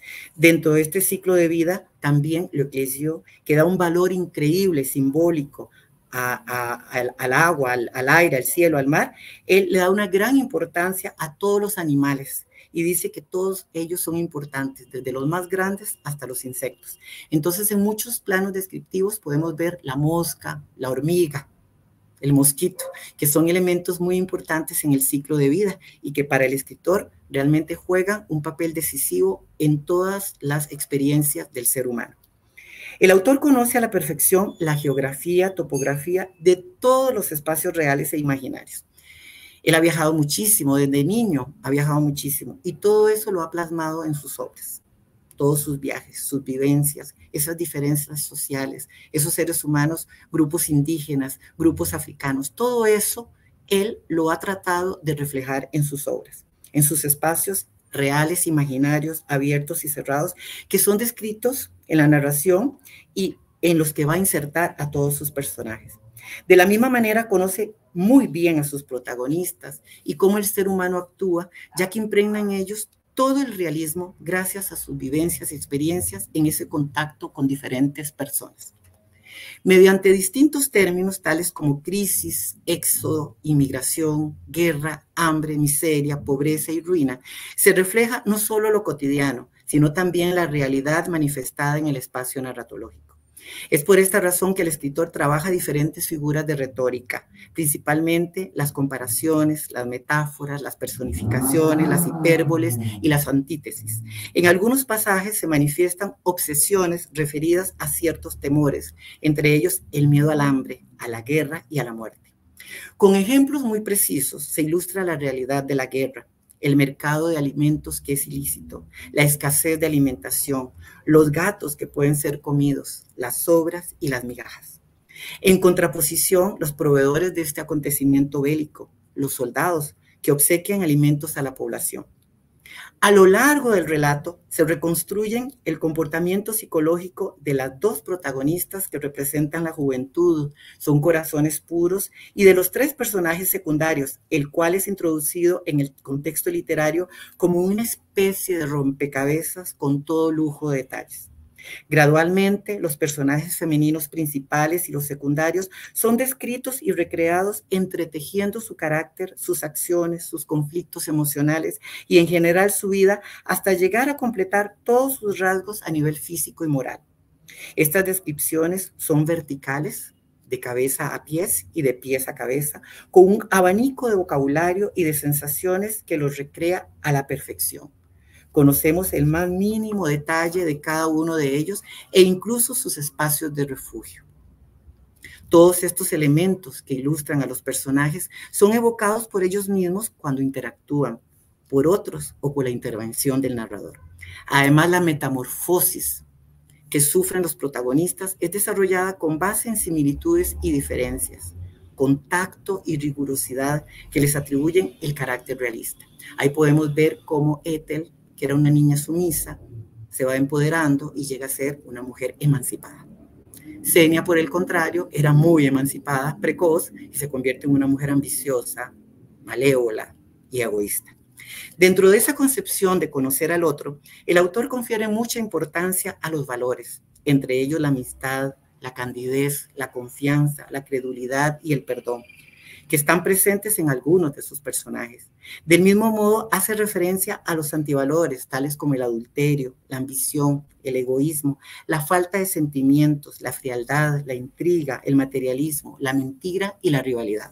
Dentro de este ciclo de vida, también Le Clézio, que da un valor increíble, simbólico, a, a, al, al agua, al, al aire, al cielo, al mar, él le da una gran importancia a todos los animales y dice que todos ellos son importantes, desde los más grandes hasta los insectos. Entonces, en muchos planos descriptivos podemos ver la mosca, la hormiga, el mosquito, que son elementos muy importantes en el ciclo de vida y que para el escritor realmente juegan un papel decisivo en todas las experiencias del ser humano. El autor conoce a la perfección la geografía, topografía de todos los espacios reales e imaginarios. Él ha viajado muchísimo, desde niño ha viajado muchísimo, y todo eso lo ha plasmado en sus obras. Todos sus viajes, sus vivencias, esas diferencias sociales, esos seres humanos, grupos indígenas, grupos africanos, todo eso él lo ha tratado de reflejar en sus obras, en sus espacios reales, imaginarios, abiertos y cerrados, que son descritos en la narración y en los que va a insertar a todos sus personajes. De la misma manera conoce muy bien a sus protagonistas y cómo el ser humano actúa, ya que impregna en ellos todo el realismo gracias a sus vivencias y experiencias en ese contacto con diferentes personas. Mediante distintos términos tales como crisis, éxodo, inmigración, guerra, hambre, miseria, pobreza y ruina, se refleja no solo lo cotidiano, sino también la realidad manifestada en el espacio narratológico. Es por esta razón que el escritor trabaja diferentes figuras de retórica, principalmente las comparaciones, las metáforas, las personificaciones, las hipérboles y las antítesis. En algunos pasajes se manifiestan obsesiones referidas a ciertos temores, entre ellos el miedo al hambre, a la guerra y a la muerte. Con ejemplos muy precisos se ilustra la realidad de la guerra, el mercado de alimentos que es ilícito, la escasez de alimentación, los gatos que pueden ser comidos, las sobras y las migajas. En contraposición, los proveedores de este acontecimiento bélico, los soldados que obsequian alimentos a la población. A lo largo del relato se reconstruyen el comportamiento psicológico de las dos protagonistas que representan la juventud, son corazones puros, y de los tres personajes secundarios, el cual es introducido en el contexto literario como una especie de rompecabezas con todo lujo de detalles. Gradualmente, los personajes femeninos principales y los secundarios son descritos y recreados entretejiendo su carácter, sus acciones, sus conflictos emocionales y en general su vida hasta llegar a completar todos sus rasgos a nivel físico y moral. Estas descripciones son verticales, de cabeza a pies y de pies a cabeza, con un abanico de vocabulario y de sensaciones que los recrea a la perfección. Conocemos el más mínimo detalle de cada uno de ellos e incluso sus espacios de refugio. Todos estos elementos que ilustran a los personajes son evocados por ellos mismos cuando interactúan, por otros o por la intervención del narrador. Además, la metamorfosis que sufren los protagonistas es desarrollada con base en similitudes y diferencias, con tacto y rigurosidad que les atribuyen el carácter realista. Ahí podemos ver cómo Ethel, que era una niña sumisa, se va empoderando y llega a ser una mujer emancipada. Xenia, por el contrario, era muy emancipada, precoz, y se convierte en una mujer ambiciosa, malévola y egoísta. Dentro de esa concepción de conocer al otro, el autor confiere mucha importancia a los valores, entre ellos la amistad, la candidez, la confianza, la credulidad y el perdón, que están presentes en algunos de sus personajes. Del mismo modo, hace referencia a los antivalores, tales como el adulterio, la ambición, el egoísmo, la falta de sentimientos, la frialdad, la intriga, el materialismo, la mentira y la rivalidad.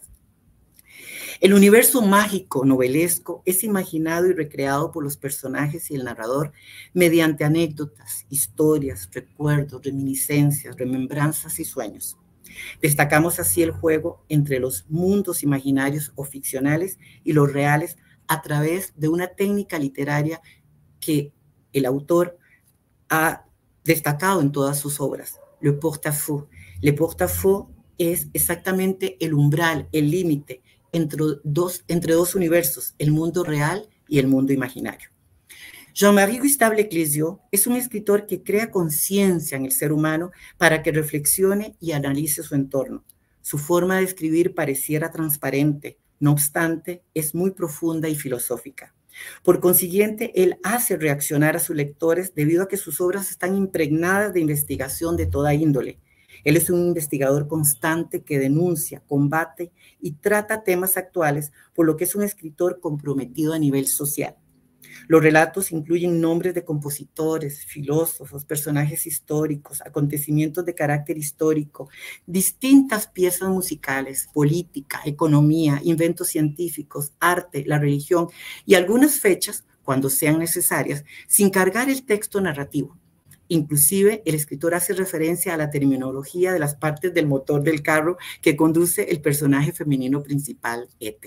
El universo mágico, novelesco, es imaginado y recreado por los personajes y el narrador mediante anécdotas, historias, recuerdos, reminiscencias, remembranzas y sueños. Destacamos así el juego entre los mundos imaginarios o ficcionales y los reales a través de una técnica literaria que el autor ha destacado en todas sus obras, le porte-à-faux. Le porte-à-faux es exactamente el umbral, el límite entre dos, entre dos universos, el mundo real y el mundo imaginario. Jean-Marie Gustave Le Clézio es un escritor que crea conciencia en el ser humano para que reflexione y analice su entorno. Su forma de escribir pareciera transparente, no obstante, es muy profunda y filosófica. Por consiguiente, él hace reaccionar a sus lectores debido a que sus obras están impregnadas de investigación de toda índole. Él es un investigador constante que denuncia, combate y trata temas actuales, por lo que es un escritor comprometido a nivel social. Los relatos incluyen nombres de compositores, filósofos, personajes históricos, acontecimientos de carácter histórico, distintas piezas musicales, política, economía, inventos científicos, arte, la religión y algunas fechas, cuando sean necesarias, sin cargar el texto narrativo. Inclusive, el escritor hace referencia a la terminología de las partes del motor del carro que conduce el personaje femenino principal, Ethel.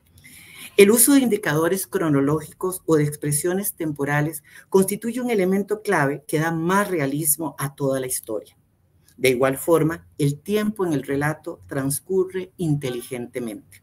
El uso de indicadores cronológicos o de expresiones temporales constituye un elemento clave que da más realismo a toda la historia. De igual forma, el tiempo en el relato transcurre inteligentemente.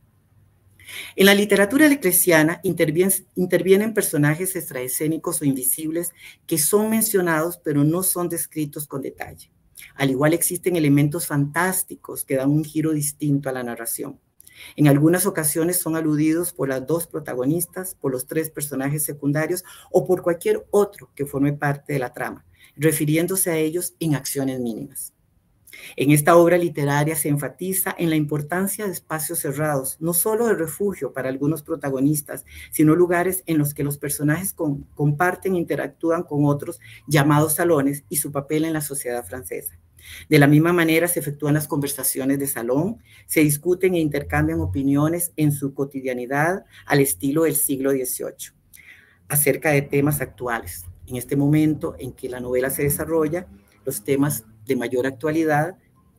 En la literatura leclesiana intervienen, intervienen personajes extraescénicos o invisibles que son mencionados pero no son descritos con detalle. Al igual existen elementos fantásticos que dan un giro distinto a la narración. En algunas ocasiones son aludidos por las dos protagonistas, por los tres personajes secundarios o por cualquier otro que forme parte de la trama, refiriéndose a ellos en acciones mínimas. En esta obra literaria se enfatiza en la importancia de espacios cerrados, no solo de refugio para algunos protagonistas, sino lugares en los que los personajes con, comparten e interactúan con otros, llamados salones, y su papel en la sociedad francesa. De la misma manera se efectúan las conversaciones de salón, se discuten e intercambian opiniones en su cotidianidad al estilo del siglo dieciocho, acerca de temas actuales. En este momento en que la novela se desarrolla, los temas de mayor actualidad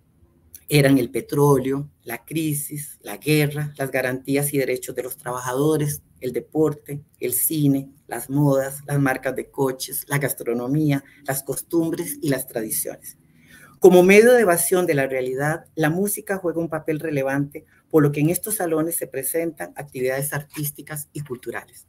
eran el petróleo, la crisis, la guerra, las garantías y derechos de los trabajadores, el deporte, el cine, las modas, las marcas de coches, la gastronomía, las costumbres y las tradiciones. Como medio de evasión de la realidad, la música juega un papel relevante, por lo que en estos salones se presentan actividades artísticas y culturales.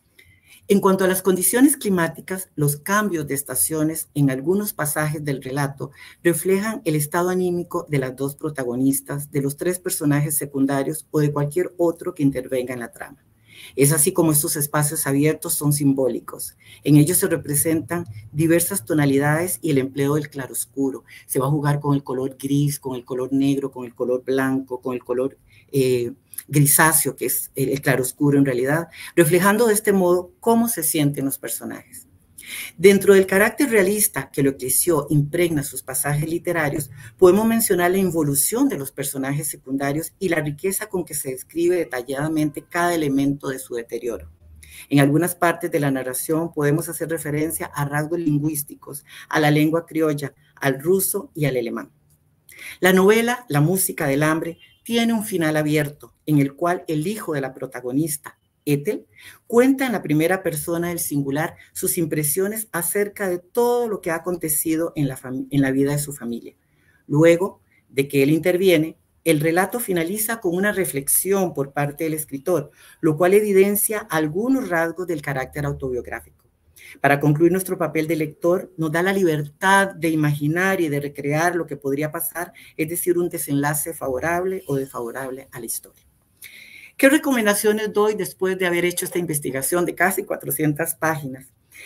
En cuanto a las condiciones climáticas, los cambios de estaciones en algunos pasajes del relato reflejan el estado anímico de las dos protagonistas, de los tres personajes secundarios o de cualquier otro que intervenga en la trama. Es así como estos espacios abiertos son simbólicos. En ellos se representan diversas tonalidades y el empleo del claroscuro. Se va a jugar con el color gris, con el color negro, con el color blanco, con el color eh, grisáceo, que es el claroscuro en realidad, reflejando de este modo cómo se sienten los personajes. Dentro del carácter realista que Leclésio impregna sus pasajes literarios, podemos mencionar la involución de los personajes secundarios y la riqueza con que se describe detalladamente cada elemento de su deterioro. En algunas partes de la narración podemos hacer referencia a rasgos lingüísticos, a la lengua criolla, al ruso y al alemán. La novela La música del hambre tiene un final abierto, en el cual el hijo de la protagonista, Ethel, cuenta en la primera persona del singular sus impresiones acerca de todo lo que ha acontecido en la, en la vida de su familia. Luego de que él interviene, el relato finaliza con una reflexión por parte del escritor, lo cual evidencia algunos rasgos del carácter autobiográfico. Para concluir, nuestro papel de lector nos da la libertad de imaginar y de recrear lo que podría pasar, es decir, un desenlace favorable o desfavorable a la historia. ¿Qué recomendaciones doy después de haber hecho esta investigación de casi cuatrocientas páginas?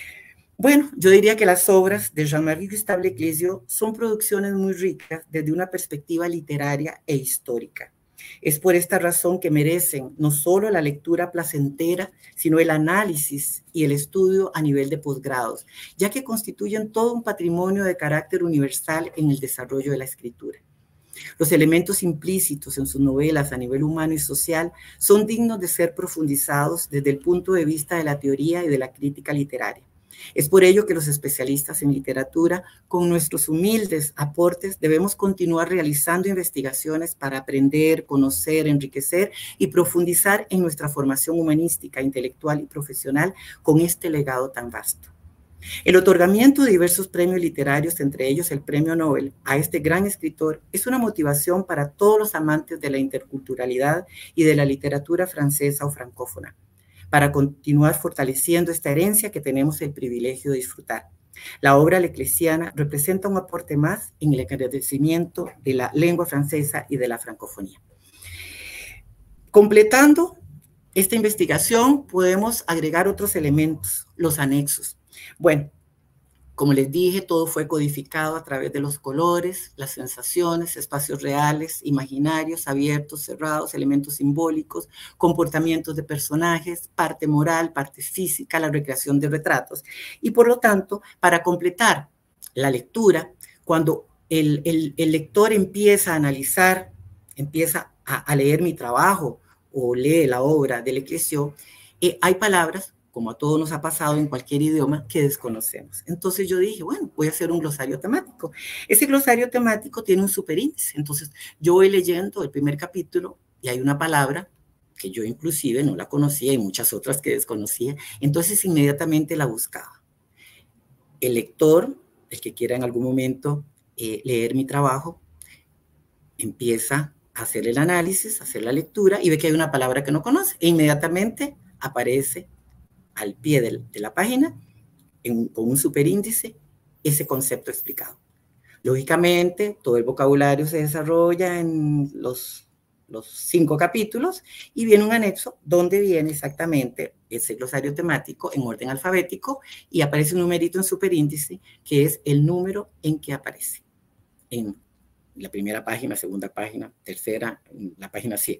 Bueno, yo diría que las obras de Jean-Marie Gustave Leclésio son producciones muy ricas desde una perspectiva literaria e histórica. Es por esta razón que merecen no solo la lectura placentera, sino el análisis y el estudio a nivel de posgrados, ya que constituyen todo un patrimonio de carácter universal en el desarrollo de la escritura. Los elementos implícitos en sus novelas a nivel humano y social son dignos de ser profundizados desde el punto de vista de la teoría y de la crítica literaria. Es por ello que los especialistas en literatura, con nuestros humildes aportes, debemos continuar realizando investigaciones para aprender, conocer, enriquecer y profundizar en nuestra formación humanística, intelectual y profesional con este legado tan vasto. El otorgamiento de diversos premios literarios, entre ellos el Premio Nobel, a este gran escritor es una motivación para todos los amantes de la interculturalidad y de la literatura francesa o francófona, para continuar fortaleciendo esta herencia que tenemos el privilegio de disfrutar. La obra leclesiana representa un aporte más en el agradecimiento de la lengua francesa y de la francofonía. Completando esta investigación podemos agregar otros elementos, los anexos. Bueno, como les dije, todo fue codificado a través de los colores, las sensaciones, espacios reales, imaginarios, abiertos, cerrados, elementos simbólicos, comportamientos de personajes, parte moral, parte física, la recreación de retratos. Y por lo tanto, para completar la lectura, cuando el, el, el lector empieza a analizar, empieza a, a leer mi trabajo o lee la obra de Leclésio, eh, hay palabras, como a todos nos ha pasado en cualquier idioma, que desconocemos. Entonces yo dije, bueno, voy a hacer un glosario temático. Ese glosario temático tiene un superíndice. Entonces yo voy leyendo el primer capítulo y hay una palabra que yo inclusive no la conocía y muchas otras que desconocía. Entonces inmediatamente la buscaba. El lector, el que quiera en algún momento eh, leer mi trabajo, empieza a hacer el análisis, a hacer la lectura y ve que hay una palabra que no conoce e inmediatamente aparece al pie de, de la página, en, con un superíndice, ese concepto explicado. Lógicamente, todo el vocabulario se desarrolla en los, los cinco capítulos y viene un anexo donde viene exactamente ese glosario temático en orden alfabético y aparece un numerito en superíndice que es el número en que aparece. En la primera página, segunda página, tercera, en la página cien.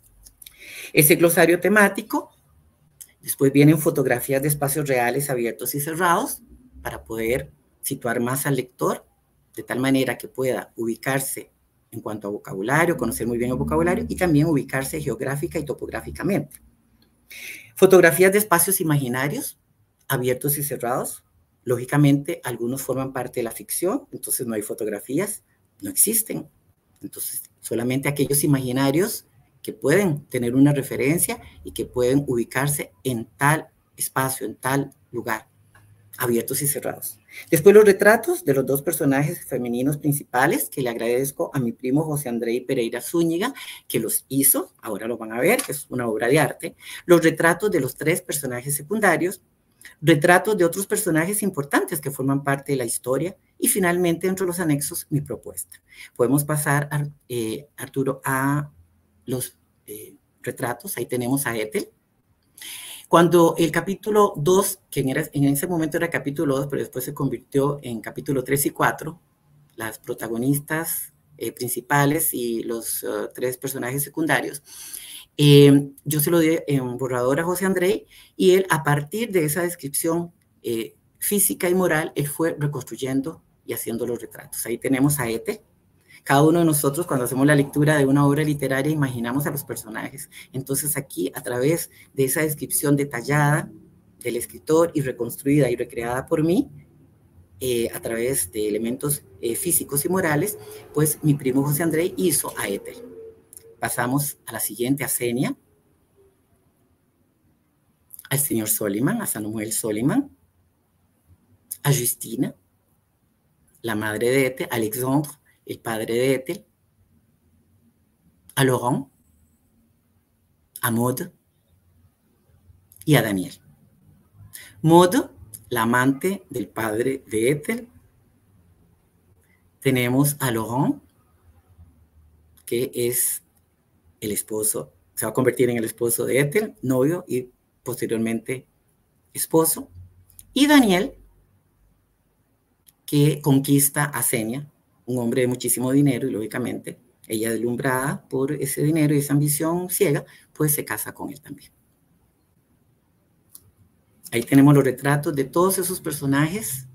Ese glosario temático. Después vienen fotografías de espacios reales abiertos y cerrados para poder situar más al lector, de tal manera que pueda ubicarse en cuanto a vocabulario, conocer muy bien el vocabulario y también ubicarse geográfica y topográficamente. Fotografías de espacios imaginarios abiertos y cerrados. Lógicamente, algunos forman parte de la ficción, entonces no hay fotografías, no existen. Entonces, solamente aquellos imaginarios que pueden tener una referencia y que pueden ubicarse en tal espacio, en tal lugar, abiertos y cerrados. Después los retratos de los dos personajes femeninos principales, que le agradezco a mi primo José Andrei Pereira Zúñiga, que los hizo, ahora lo van a ver, que es una obra de arte. Los retratos de los tres personajes secundarios, retratos de otros personajes importantes que forman parte de la historia y finalmente, entre los anexos, mi propuesta. Podemos pasar, eh, Arturo, a los eh, retratos. Ahí tenemos a Ethel. Cuando el capítulo dos, que en, era, en ese momento era capítulo dos, pero después se convirtió en capítulo tres y cuatro, las protagonistas eh, principales y los uh, tres personajes secundarios, eh, yo se lo di en borrador a José Andrei y él, a partir de esa descripción eh, física y moral, él fue reconstruyendo y haciendo los retratos. Ahí tenemos a Ethel. Cada uno de nosotros, cuando hacemos la lectura de una obra literaria, imaginamos a los personajes. Entonces aquí, a través de esa descripción detallada del escritor y reconstruida y recreada por mí, eh, a través de elementos eh, físicos y morales, pues mi primo José Andrei hizo a Ethel. Pasamos a la siguiente, a Xenia, al señor Soliman, a Samuel Soliman, a Justina, la madre de Ethel, Alexandre, el padre de Ethel, a Laurent, a Maud y a Daniel. Maud, la amante del padre de Ethel. Tenemos a Laurent, que es el esposo, se va a convertir en el esposo de Ethel, novio y posteriormente esposo. Y Daniel, que conquista a Xenia, un hombre de muchísimo dinero, y lógicamente ella, deslumbrada por ese dinero y esa ambición ciega, pues se casa con él también. Ahí tenemos los retratos de todos esos personajes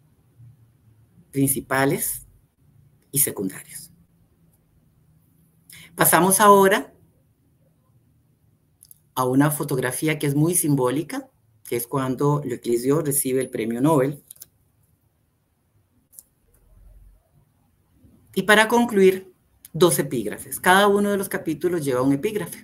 principales y secundarios. Pasamos ahora a una fotografía que es muy simbólica, que es cuando Leclésio recibe el premio Nobel. Y para concluir, dos epígrafes. Cada uno de los capítulos lleva un epígrafe.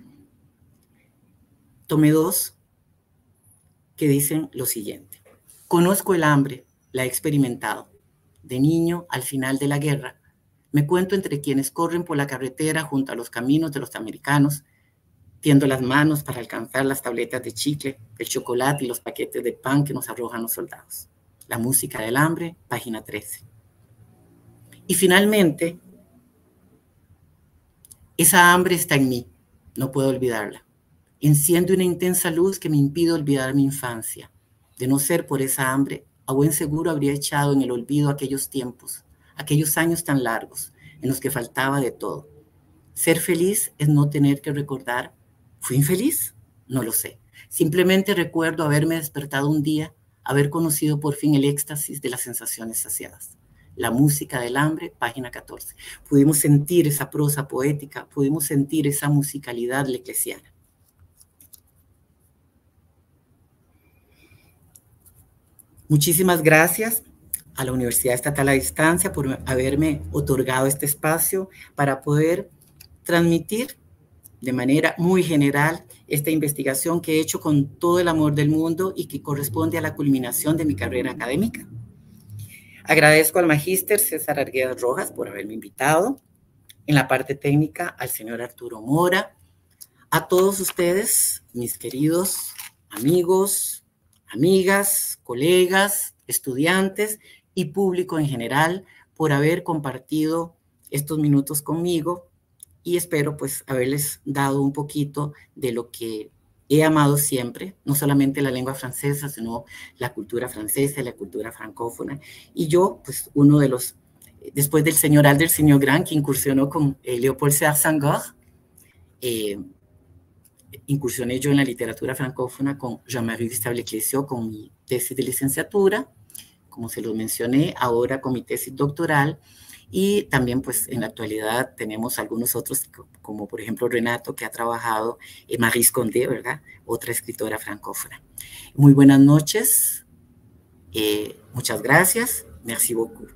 Tomé dos que dicen lo siguiente. Conozco el hambre, la he experimentado. De niño, al final de la guerra, me cuento entre quienes corren por la carretera junto a los caminos de los americanos, tiendo las manos para alcanzar las tabletas de chicle, el chocolate y los paquetes de pan que nos arrojan los soldados. La música del hambre, página trece. Y finalmente, esa hambre está en mí, no puedo olvidarla. enciende una intensa luz que me impide olvidar mi infancia. De no ser por esa hambre, a buen seguro habría echado en el olvido aquellos tiempos, aquellos años tan largos en los que faltaba de todo. Ser feliz es no tener que recordar. ¿Fui infeliz? No lo sé. Simplemente recuerdo haberme despertado un día, haber conocido por fin el éxtasis de las sensaciones saciadas. La música del hambre, página catorce. Pudimos sentir esa prosa poética, pudimos sentir esa musicalidad leclesiana. Muchísimas gracias a la Universidad Estatal a Distancia por haberme otorgado este espacio para poder transmitir de manera muy general esta investigación que he hecho con todo el amor del mundo y que corresponde a la culminación de mi carrera académica. Agradezco al magíster César Arguedas Rojas por haberme invitado, en la parte técnica al señor Arturo Mora, a todos ustedes, mis queridos amigos, amigas, colegas, estudiantes y público en general, por haber compartido estos minutos conmigo, y espero pues haberles dado un poquito de lo que he amado siempre, no solamente la lengua francesa, sino la cultura francesa, la cultura francófona. Y yo, pues uno de los, después del señor Alder Signaud-Gran, que incursionó con eh, Léopold Sédar Senghor, eh, incursioné yo en la literatura francófona con Jean-Marie Gustave-Leclésio, con mi tesis de licenciatura, como se lo mencioné, ahora con mi tesis doctoral, y también pues en la actualidad tenemos algunos otros, como por ejemplo Renato, que ha trabajado, eh, Maryse Condé, ¿verdad? Otra escritora francófona. Muy buenas noches, eh, muchas gracias, merci beaucoup.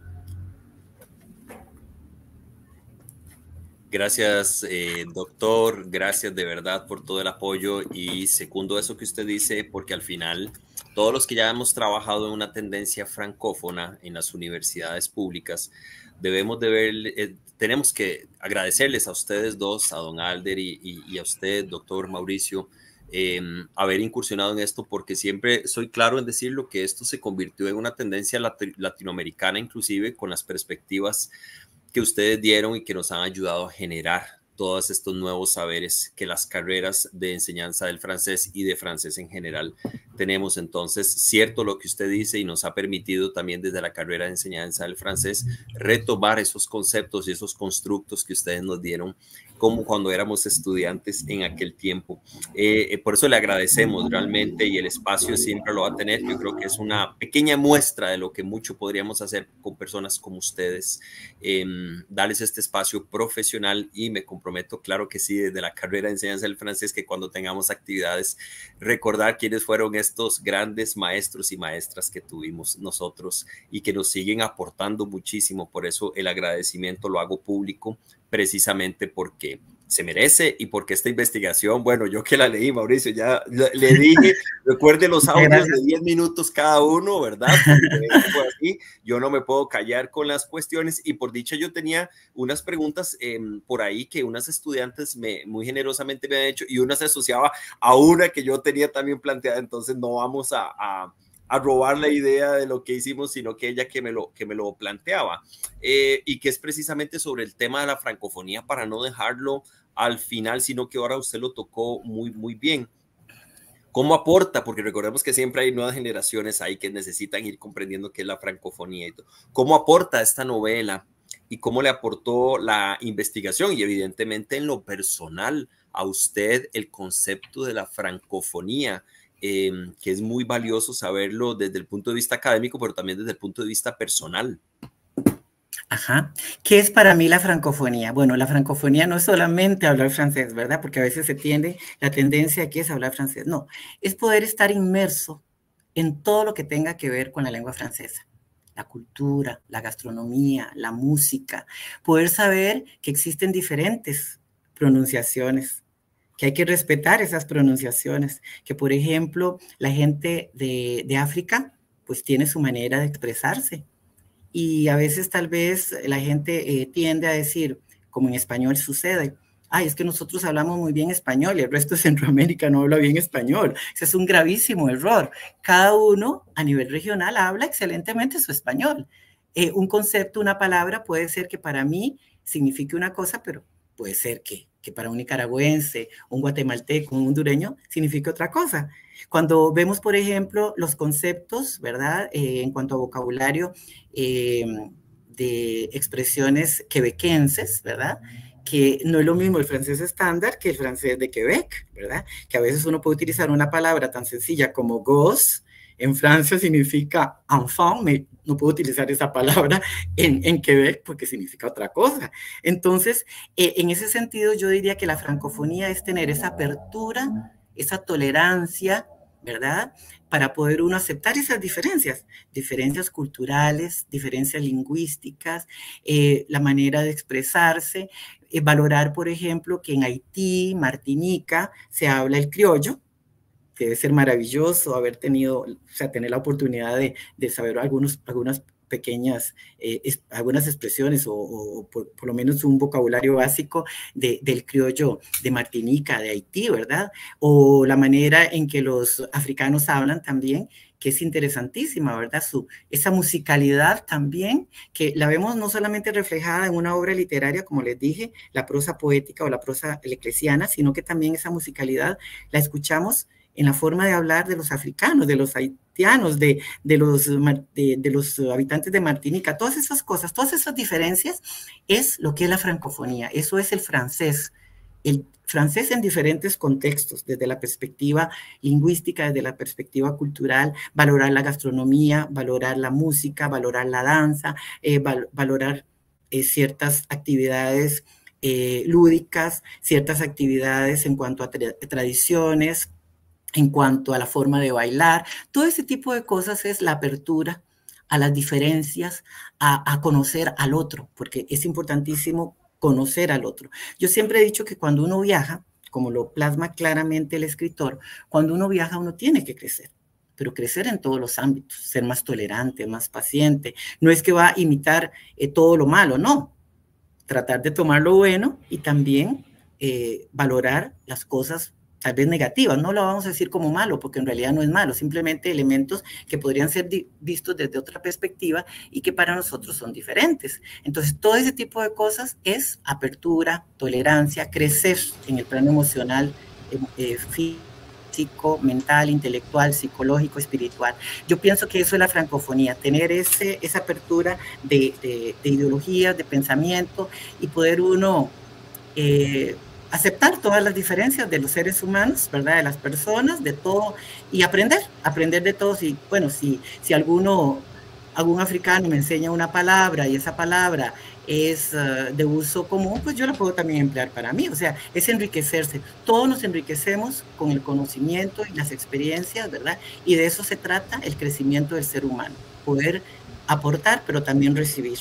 Gracias, eh, doctor, gracias de verdad por todo el apoyo y secundo eso que usted dice, porque al final todos los que ya hemos trabajado en una tendencia francófona en las universidades públicas, debemos de ver, eh, tenemos que agradecerles a ustedes dos, a don Alder y, y, y a usted, doctor Mauricio, eh, haber incursionado en esto, porque siempre soy claro en decirlo que esto se convirtió en una tendencia lat latinoamericana, inclusive con las perspectivas que ustedes dieron y que nos han ayudado a generar todos estos nuevos saberes que las carreras de enseñanza del francés y de francés en general tenemos. Entonces, cierto lo que usted dice y nos ha permitido también desde la carrera de enseñanza del francés retomar esos conceptos y esos constructos que ustedes nos dieron como cuando éramos estudiantes en aquel tiempo. Eh, por eso le agradecemos realmente y el espacio siempre lo va a tener. Yo creo que es una pequeña muestra de lo que mucho podríamos hacer con personas como ustedes, eh, darles este espacio profesional y me comprometo, claro que sí, desde la carrera de enseñanza del francés, que cuando tengamos actividades, recordar quiénes fueron estos grandes maestros y maestras que tuvimos nosotros y que nos siguen aportando muchísimo. Por eso el agradecimiento lo hago público, precisamente porque se merece y porque esta investigación, bueno, yo que la leí, Mauricio, ya le dije, recuerde los audios de diez minutos cada uno, ¿verdad? Porque así, yo no me puedo callar con las cuestiones y por dicha yo tenía unas preguntas eh, por ahí que unas estudiantes me, muy generosamente me han hecho y una se asociaba a una que yo tenía también planteada, entonces no vamos a... a a robar la idea de lo que hicimos, sino que ella que me lo, que me lo planteaba, eh, y que es precisamente sobre el tema de la francofonía, para no dejarlo al final, sino que ahora usted lo tocó muy, muy bien. ¿Cómo aporta? Porque recordemos que siempre hay nuevas generaciones ahí que necesitan ir comprendiendo qué es la francofonía y todo. ¿Cómo aporta esta novela y cómo le aportó la investigación y evidentemente en lo personal a usted el concepto de la francofonía? Eh, que es muy valioso saberlo desde el punto de vista académico, pero también desde el punto de vista personal. Ajá. ¿Qué es para mí la francofonía? Bueno, la francofonía no es solamente hablar francés, ¿verdad? Porque a veces se tiende la tendencia que es hablar francés. No, es poder estar inmerso en todo lo que tenga que ver con la lengua francesa. La cultura, la gastronomía, la música. Poder saber que existen diferentes pronunciaciones, que hay que respetar esas pronunciaciones, que por ejemplo la gente de, de África pues tiene su manera de expresarse y a veces tal vez la gente eh, tiende a decir, como en español sucede, ay, es que nosotros hablamos muy bien español y el resto de Centroamérica no habla bien español. Ese es un gravísimo error. Cada uno a nivel regional habla excelentemente su español. Eh, un concepto, una palabra puede ser que para mí signifique una cosa, pero puede ser que que para un nicaragüense, un guatemalteco, un hondureño, significa otra cosa. Cuando vemos, por ejemplo, los conceptos, ¿verdad? Eh, en cuanto a vocabulario eh, de expresiones quebequenses, ¿verdad? Que no es lo mismo el francés estándar que el francés de Quebec, ¿verdad? Que a veces uno puede utilizar una palabra tan sencilla como gosse. En Francia significa enfant, me, no puedo utilizar esa palabra en, en Quebec porque significa otra cosa. Entonces, eh, en ese sentido, yo diría que la francofonía es tener esa apertura, esa tolerancia, ¿verdad? Para poder uno aceptar esas diferencias, diferencias culturales, diferencias lingüísticas, eh, la manera de expresarse, eh, valorar, por ejemplo, que en Haití, Martinica, se habla el criollo, que debe ser maravilloso haber tenido, o sea, tener la oportunidad de, de saber algunos, algunas pequeñas, eh, es, algunas expresiones o, o por, por lo menos un vocabulario básico de, del criollo de Martinica, de Haití, ¿verdad? O la manera en que los africanos hablan también, que es interesantísima, ¿verdad? Su, esa musicalidad también, que la vemos no solamente reflejada en una obra literaria, como les dije, la prosa poética o la prosa eclesiana, sino que también esa musicalidad la escuchamos en la forma de hablar de los africanos, de los haitianos, de, de, los, de, de los habitantes de Martinica, todas esas cosas, todas esas diferencias es lo que es la francofonía, eso es el francés, el francés en diferentes contextos, desde la perspectiva lingüística, desde la perspectiva cultural, valorar la gastronomía, valorar la música, valorar la danza, eh, val, valorar eh, ciertas actividades eh, lúdicas, ciertas actividades en cuanto a tra tradiciones, en cuanto a la forma de bailar, todo ese tipo de cosas es la apertura a las diferencias, a, a conocer al otro, porque es importantísimo conocer al otro. Yo siempre he dicho que cuando uno viaja, como lo plasma claramente el escritor, cuando uno viaja uno tiene que crecer, pero crecer en todos los ámbitos, ser más tolerante, más paciente. No es que va a imitar eh, todo lo malo, no. Tratar de tomar lo bueno y también eh, valorar las cosas tal vez negativas, no lo vamos a decir como malo, porque en realidad no es malo, simplemente elementos que podrían ser vistos desde otra perspectiva y que para nosotros son diferentes. Entonces, todo ese tipo de cosas es apertura, tolerancia, crecer en el plano emocional, eh, físico, mental, intelectual, psicológico, espiritual. Yo pienso que eso es la francofonía, tener ese, esa apertura de, de, de ideologías, de pensamiento y poder uno Eh, aceptar todas las diferencias de los seres humanos, ¿verdad? De las personas, de todo, y aprender, aprender de todos. Y bueno, si, si alguno, algún africano me enseña una palabra y esa palabra es uh, de uso común, pues yo la puedo también emplear para mí. O sea, es enriquecerse. Todos nos enriquecemos con el conocimiento y las experiencias, ¿verdad? Y de eso se trata el crecimiento del ser humano, poder aportar, pero también recibir.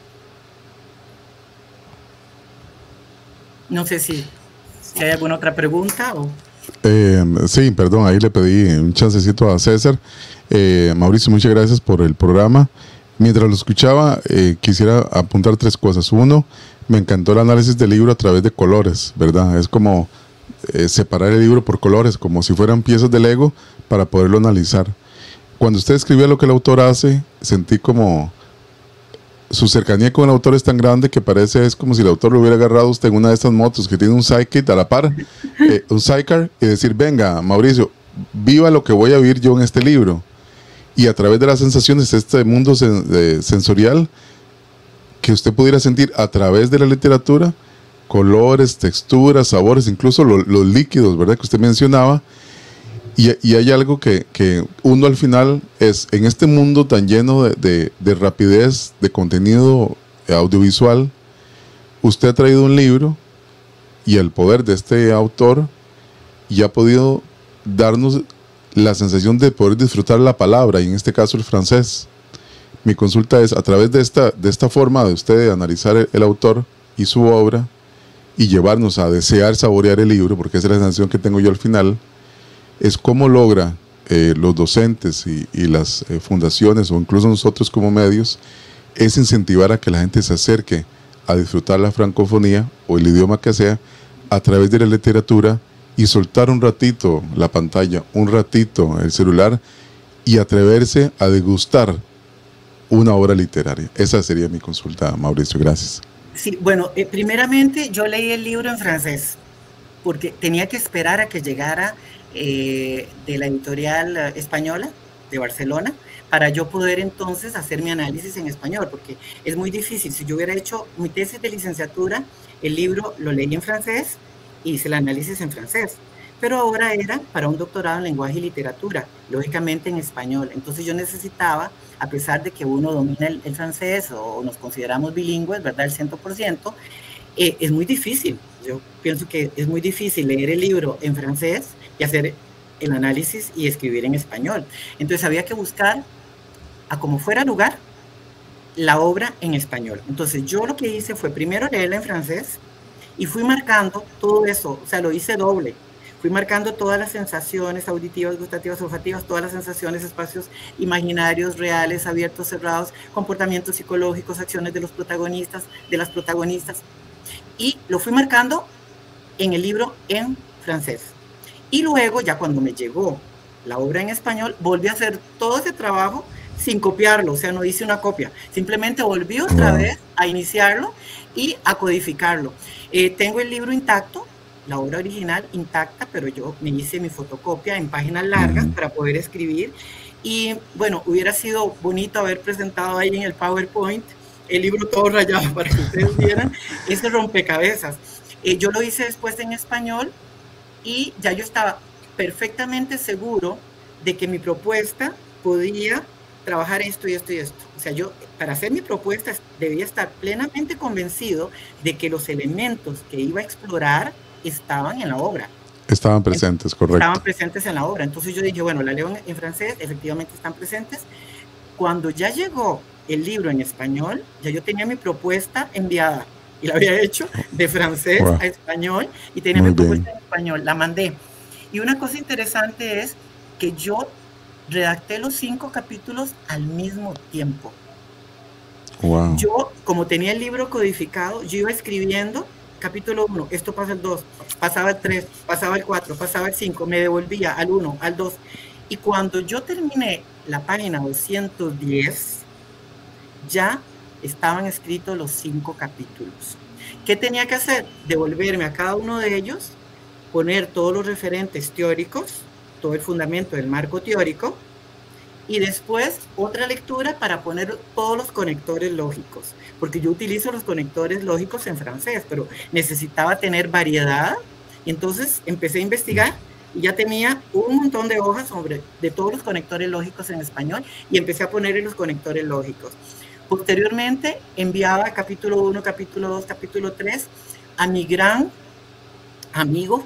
No sé si... Si hay alguna otra pregunta o... Eh, sí, perdón, ahí le pedí un chancecito a César. Eh, Mauricio, muchas gracias por el programa. Mientras lo escuchaba, eh, quisiera apuntar tres cosas. Uno, me encantó el análisis del libro a través de colores, ¿verdad? Es como eh, separar el libro por colores, como si fueran piezas de Lego para poderlo analizar. Cuando usted escribía lo que el autor hace, sentí como... su cercanía con el autor es tan grande que parece es como si el autor lo hubiera agarrado usted en una de estas motos que tiene un sidekick a la par, eh, un sidecar, y decir, venga, Mauricio, viva lo que voy a vivir yo en este libro. Y a través de las sensaciones, este mundo sen de sensorial que usted pudiera sentir a través de la literatura, colores, texturas, sabores, incluso lo, los líquidos, ¿verdad? Que usted mencionaba. Y, y hay algo que, que uno al final es, en este mundo tan lleno de, de, de rapidez, de contenido audiovisual, usted ha traído un libro y el poder de este autor y ha podido darnos la sensación de poder disfrutar la palabra, y en este caso el francés. Mi consulta es, a través de esta, de esta forma de usted de analizar el, el autor y su obra y llevarnos a desear saborear el libro, porque esa es la sensación que tengo yo al final, es cómo logra eh, los docentes y, y las eh, fundaciones o incluso nosotros como medios es incentivar a que la gente se acerque a disfrutar la francofonía o el idioma que sea a través de la literatura y soltar un ratito la pantalla, un ratito el celular y atreverse a degustar una obra literaria. Esa sería mi consulta, Mauricio. Gracias. Sí, bueno, eh, primeramente yo leí el libro en francés, porque tenía que esperar a que llegara eh, de la editorial eh, española de Barcelona, para yo poder entonces hacer mi análisis en español, porque es muy difícil. Si yo hubiera hecho mi tesis de licenciatura, el libro lo leí en francés y hice el análisis en francés, pero ahora era para un doctorado en lenguaje y literatura, lógicamente en español. Entonces yo necesitaba, a pesar de que uno domina el, el francés o nos consideramos bilingües, ¿verdad?, el cien por ciento, eh, es muy difícil. Yo pienso que es muy difícil leer el libro en francés y hacer el análisis y escribir en español. Entonces había que buscar, a como fuera lugar, la obra en español. Entonces yo lo que hice fue primero leerla en francés y fui marcando todo eso, o sea, lo hice doble. Fui marcando todas las sensaciones auditivas, gustativas, olfativas, todas las sensaciones, espacios imaginarios, reales, abiertos, cerrados, comportamientos psicológicos, acciones de los protagonistas, de las protagonistas. Y lo fui marcando en el libro en francés. Y luego, ya cuando me llegó la obra en español, volví a hacer todo ese trabajo sin copiarlo, o sea, no hice una copia. Simplemente volví otra vez a iniciarlo y a codificarlo. Eh, tengo el libro intacto, la obra original intacta, pero yo me hice mi fotocopia en páginas largas para poder escribir. Y bueno, hubiera sido bonito haber presentado ahí en el PowerPoint el libro todo rayado para que ustedes vieran ese rompecabezas. Eh, yo lo hice después en español y ya yo estaba perfectamente seguro de que mi propuesta podía trabajar esto y esto y esto. O sea, yo para hacer mi propuesta debía estar plenamente convencido de que los elementos que iba a explorar estaban en la obra. Estaban presentes, Entonces, correcto. Estaban presentes en la obra. Entonces yo dije, bueno, la leo en, en francés, efectivamente están presentes. Cuando ya llegó el libro en español, ya yo tenía mi propuesta enviada y la había hecho de francés wow. a español y tenía Muy mi propuesta bien. en español, la mandé. Y una cosa interesante es que yo redacté los cinco capítulos al mismo tiempo. Wow. Yo, como tenía el libro codificado, yo iba escribiendo capítulo uno, esto pasa el dos, pasaba el tres, pasaba el cuatro, pasaba el cinco, me devolvía al uno, al dos. Y cuando yo terminé la página doscientos diez, ya estaban escritos los cinco capítulos. ¿Qué tenía que hacer? Devolverme a cada uno de ellos, poner todos los referentes teóricos, todo el fundamento del marco teórico, y después otra lectura para poner todos los conectores lógicos, porque yo utilizo los conectores lógicos en francés, pero necesitaba tener variedad, y entonces empecé a investigar y ya tenía un montón de hojas sobre de todos los conectores lógicos en español y empecé a poner los conectores lógicos. Posteriormente enviaba capítulo uno, capítulo dos, capítulo tres a mi gran amigo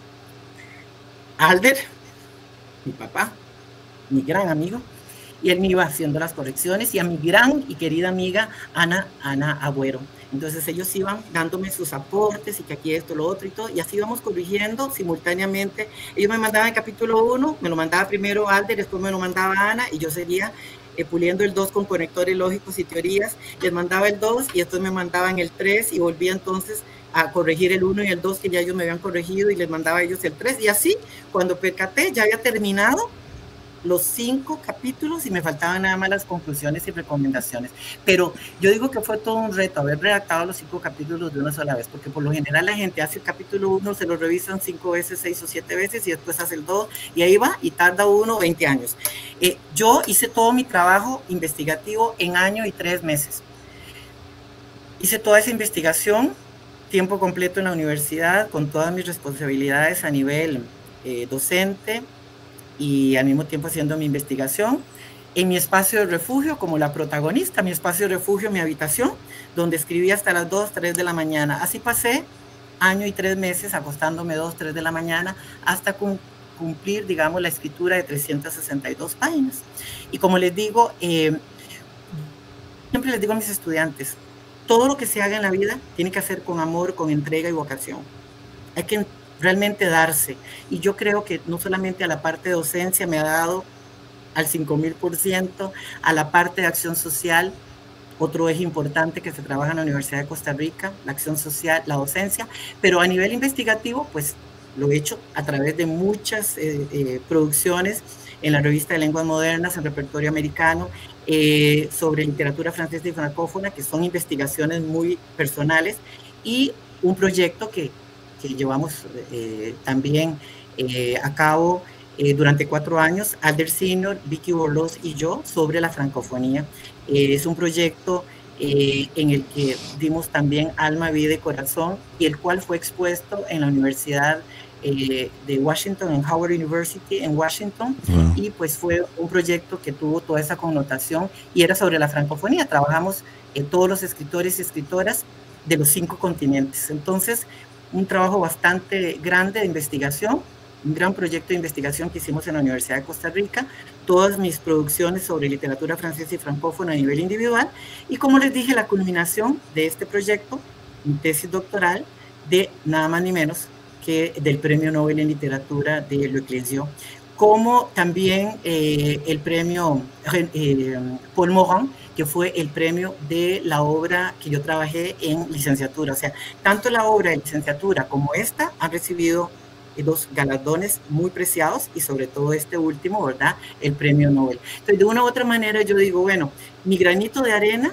Alder, mi papá, mi gran amigo, y él me iba haciendo las correcciones, y a mi gran y querida amiga Ana, Ana Agüero. Entonces ellos iban dándome sus aportes y que aquí esto, lo otro y todo, y así íbamos corrigiendo simultáneamente. Ellos me mandaban el capítulo uno, me lo mandaba primero Alder, después me lo mandaba Ana, y yo seguía eh, puliendo el dos con conectores lógicos y teorías, les mandaba el dos, y después me mandaban el tres, y volvía entonces a corregir el uno y el dos que ya ellos me habían corregido, y les mandaba a ellos el tres, y así, cuando percaté, ya había terminado los cinco capítulos y me faltaban nada más las conclusiones y recomendaciones. Pero yo digo que fue todo un reto haber redactado los cinco capítulos de una sola vez, porque por lo general la gente hace el capítulo uno, se lo revisan cinco veces, seis o siete veces, y después hace el dos, y ahí va, y tarda uno veinte años. Eh, yo hice todo mi trabajo investigativo en año y tres meses. Hice toda esa investigación, tiempo completo en la universidad, con todas mis responsabilidades a nivel eh, docente, y al mismo tiempo haciendo mi investigación en mi espacio de refugio como la protagonista, mi espacio de refugio, mi habitación, donde escribí hasta las dos, tres de la mañana. Así pasé año y tres meses acostándome dos, tres de la mañana hasta cumplir, digamos, la escritura de trescientas sesenta y dos páginas. Y como les digo, eh, siempre les digo a mis estudiantes, todo lo que se haga en la vida tiene que hacer con amor, con entrega y vocación. Hay que realmente darse, y yo creo que no solamente a la parte de docencia me ha dado al cinco mil por ciento, a la parte de acción social, otro eje importante que se trabaja en la Universidad de Costa Rica, la acción social, la docencia, pero a nivel investigativo, pues lo he hecho a través de muchas eh, eh, producciones en la revista de lenguas modernas, en repertorio americano, eh, sobre literatura francesa y francófona, que son investigaciones muy personales, y un proyecto que, que llevamos eh, también eh, a cabo eh, durante cuatro años, Alder Senior, Vicky Borlos y yo, sobre la francofonía. Eh, es un proyecto eh, en el que dimos también alma, vida y corazón, y el cual fue expuesto en la Universidad eh, de Washington, en Howard University en Washington, wow. Y pues fue un proyecto que tuvo toda esa connotación y era sobre la francofonía. Trabajamos eh, todos los escritores y escritoras de los cinco continentes. Entonces, un trabajo bastante grande de investigación, un gran proyecto de investigación que hicimos en la Universidad de Costa Rica, todas mis producciones sobre literatura francesa y francófona a nivel individual, y como les dije, la culminación de este proyecto, mi tesis doctoral, de nada más ni menos que del Premio Nobel en Literatura de Leclerc, como también eh, el premio eh, Paul Morand, que fue el premio de la obra que yo trabajé en licenciatura. O sea, tanto la obra de licenciatura como esta han recibido dos galardones muy preciados y sobre todo este último, ¿verdad?, el premio Nobel. Entonces, de una u otra manera yo digo, bueno, mi granito de arena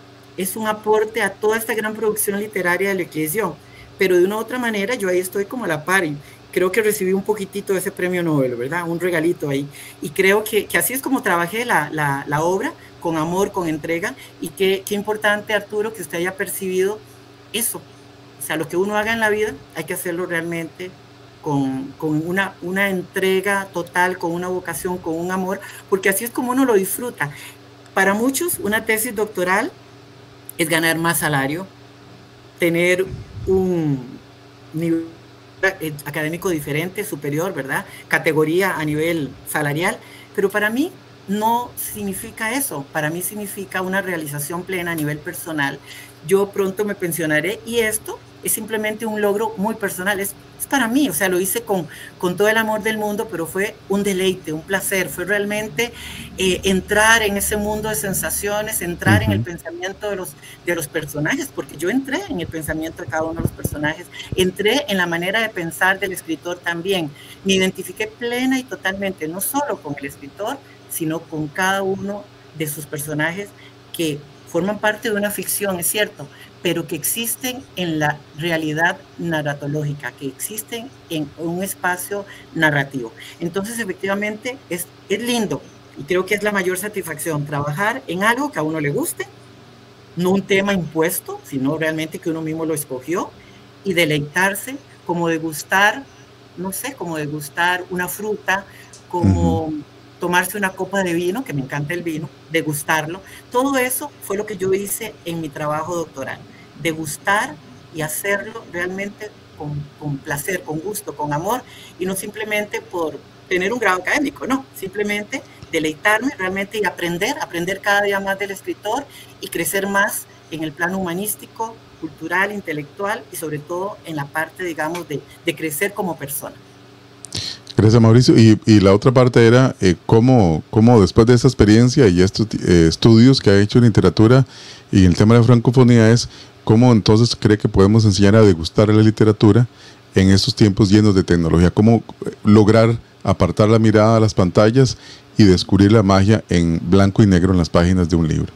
es un aporte a toda esta gran producción literaria de Leclerc, pero de una u otra manera yo ahí estoy como a la par y creo que recibí un poquitito de ese premio Nobel, ¿verdad?, un regalito ahí, y creo que, que así es como trabajé la, la, la obra, con amor, con entrega, y qué, qué importante, Arturo, que usted haya percibido eso. O sea, lo que uno haga en la vida hay que hacerlo realmente con, con una, una entrega total, con una vocación, con un amor, porque así es como uno lo disfruta. Para muchos, una tesis doctoral es ganar más salario, tener un nivel académico diferente, superior, ¿verdad?, categoría a nivel salarial, pero para mí no significa eso. Para mí significa una realización plena a nivel personal. Yo pronto me pensionaré y esto es simplemente un logro muy personal, es, es para mí, o sea, lo hice con, con todo el amor del mundo, pero fue un deleite, un placer, fue realmente eh, entrar en ese mundo de sensaciones, entrar uh-huh. en el pensamiento de los, de los personajes, porque yo entré en el pensamiento de cada uno de los personajes, entré en la manera de pensar del escritor también, me identifiqué plena y totalmente, no solo con el escritor, sino con cada uno de sus personajes que forman parte de una ficción, es cierto, pero que existen en la realidad narratológica, que existen en un espacio narrativo. Entonces, efectivamente, es, es lindo y creo que es la mayor satisfacción trabajar en algo que a uno le guste, no un tema impuesto, sino realmente que uno mismo lo escogió, y deleitarse, como degustar, no sé, como degustar una fruta, como uh-huh. tomarse una copa de vino, que me encanta el vino, degustarlo. Todo eso fue lo que yo hice en mi trabajo doctoral, degustar y hacerlo realmente con, con placer, con gusto, con amor, y no simplemente por tener un grado académico, no, simplemente deleitarme realmente y aprender, aprender cada día más del escritor y crecer más en el plano humanístico, cultural, intelectual y sobre todo en la parte, digamos, de, de crecer como persona. Gracias, Mauricio. Y, y la otra parte era eh, cómo, cómo después de esa experiencia y estos eh, estudios que ha hecho en literatura y el tema de la francofonía es cómo entonces cree que podemos enseñar a degustar la literatura en estos tiempos llenos de tecnología, cómo lograr apartar la mirada a las pantallas y descubrir la magia en blanco y negro en las páginas de un libro.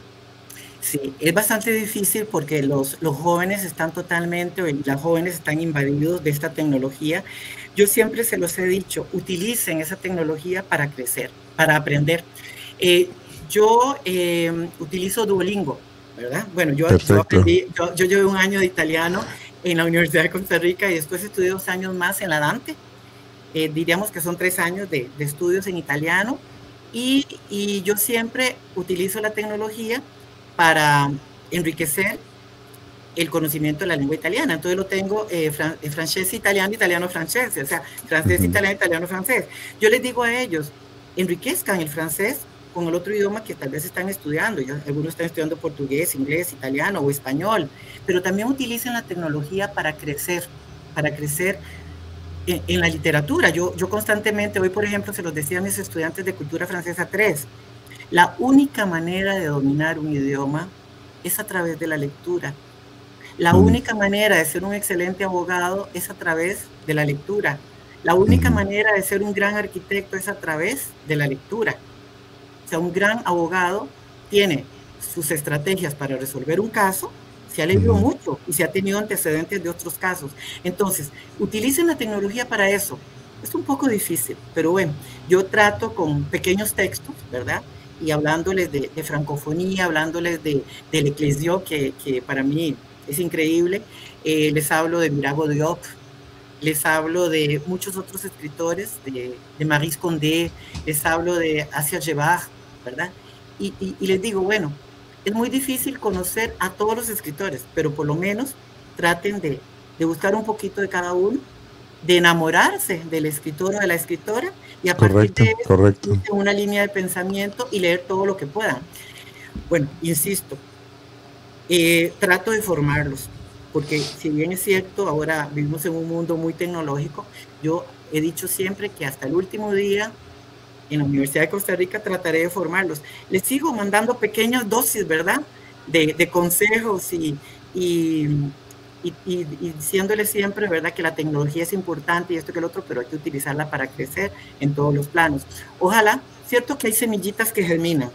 Sí, es bastante difícil porque los, los jóvenes están totalmente, las jóvenes están invadidos de esta tecnología. Yo siempre se los he dicho, utilicen esa tecnología para crecer, para aprender. Eh, yo eh, utilizo Duolingo, ¿verdad? Bueno, yo, yo, aprendí, yo, yo llevé un año de italiano en la Universidad de Costa Rica y después estudié dos años más en la Dante. Eh, diríamos que son tres años de, de estudios en italiano y, y yo siempre utilizo la tecnología para enriquecer el conocimiento de la lengua italiana. Entonces lo tengo eh, fran eh, francés, italiano, italiano, francés, o sea, francés, uh-huh. italiano, italiano, francés. Yo les digo a ellos, enriquezcan el francés con el otro idioma que tal vez están estudiando. Ya, algunos están estudiando portugués, inglés, italiano o español, pero también utilicen la tecnología para crecer, para crecer en, en la literatura. Yo, yo constantemente, hoy por ejemplo, se los decía a mis estudiantes de Cultura Francesa tres, la única manera de dominar un idioma es a través de la lectura. La única manera de ser un excelente abogado es a través de la lectura. La única manera de ser un gran arquitecto es a través de la lectura. O sea, un gran abogado tiene sus estrategias para resolver un caso, se alegró uh-huh. mucho y se ha tenido antecedentes de otros casos. Entonces, utilicen la tecnología para eso. Es un poco difícil, pero bueno, yo trato con pequeños textos, ¿verdad? Y hablándoles de, de francofonía, hablándoles de, del Eclésio, que, que para mí es increíble. Eh, les hablo de Mirabeau Diop, les hablo de muchos otros escritores, de, de Maryse Condé, les hablo de Asia Gebhard, ¿verdad? Y, y, y les digo, bueno, es muy difícil conocer a todos los escritores, pero por lo menos traten de, de buscar un poquito de cada uno, de enamorarse del escritor o de la escritora y a correcto, partir de eso, correcto. una línea de pensamiento y leer todo lo que puedan. Bueno, insisto, eh, trato de formarlos, porque si bien es cierto, ahora vivimos en un mundo muy tecnológico, yo he dicho siempre que hasta el último día en la Universidad de Costa Rica trataré de formarlos. Les sigo mandando pequeñas dosis, ¿verdad? De, de consejos y, y, y, y, y diciéndoles siempre, ¿verdad? Que la tecnología es importante y esto que el otro, pero hay que utilizarla para crecer en todos los planos. Ojalá, cierto que hay semillitas que germinan.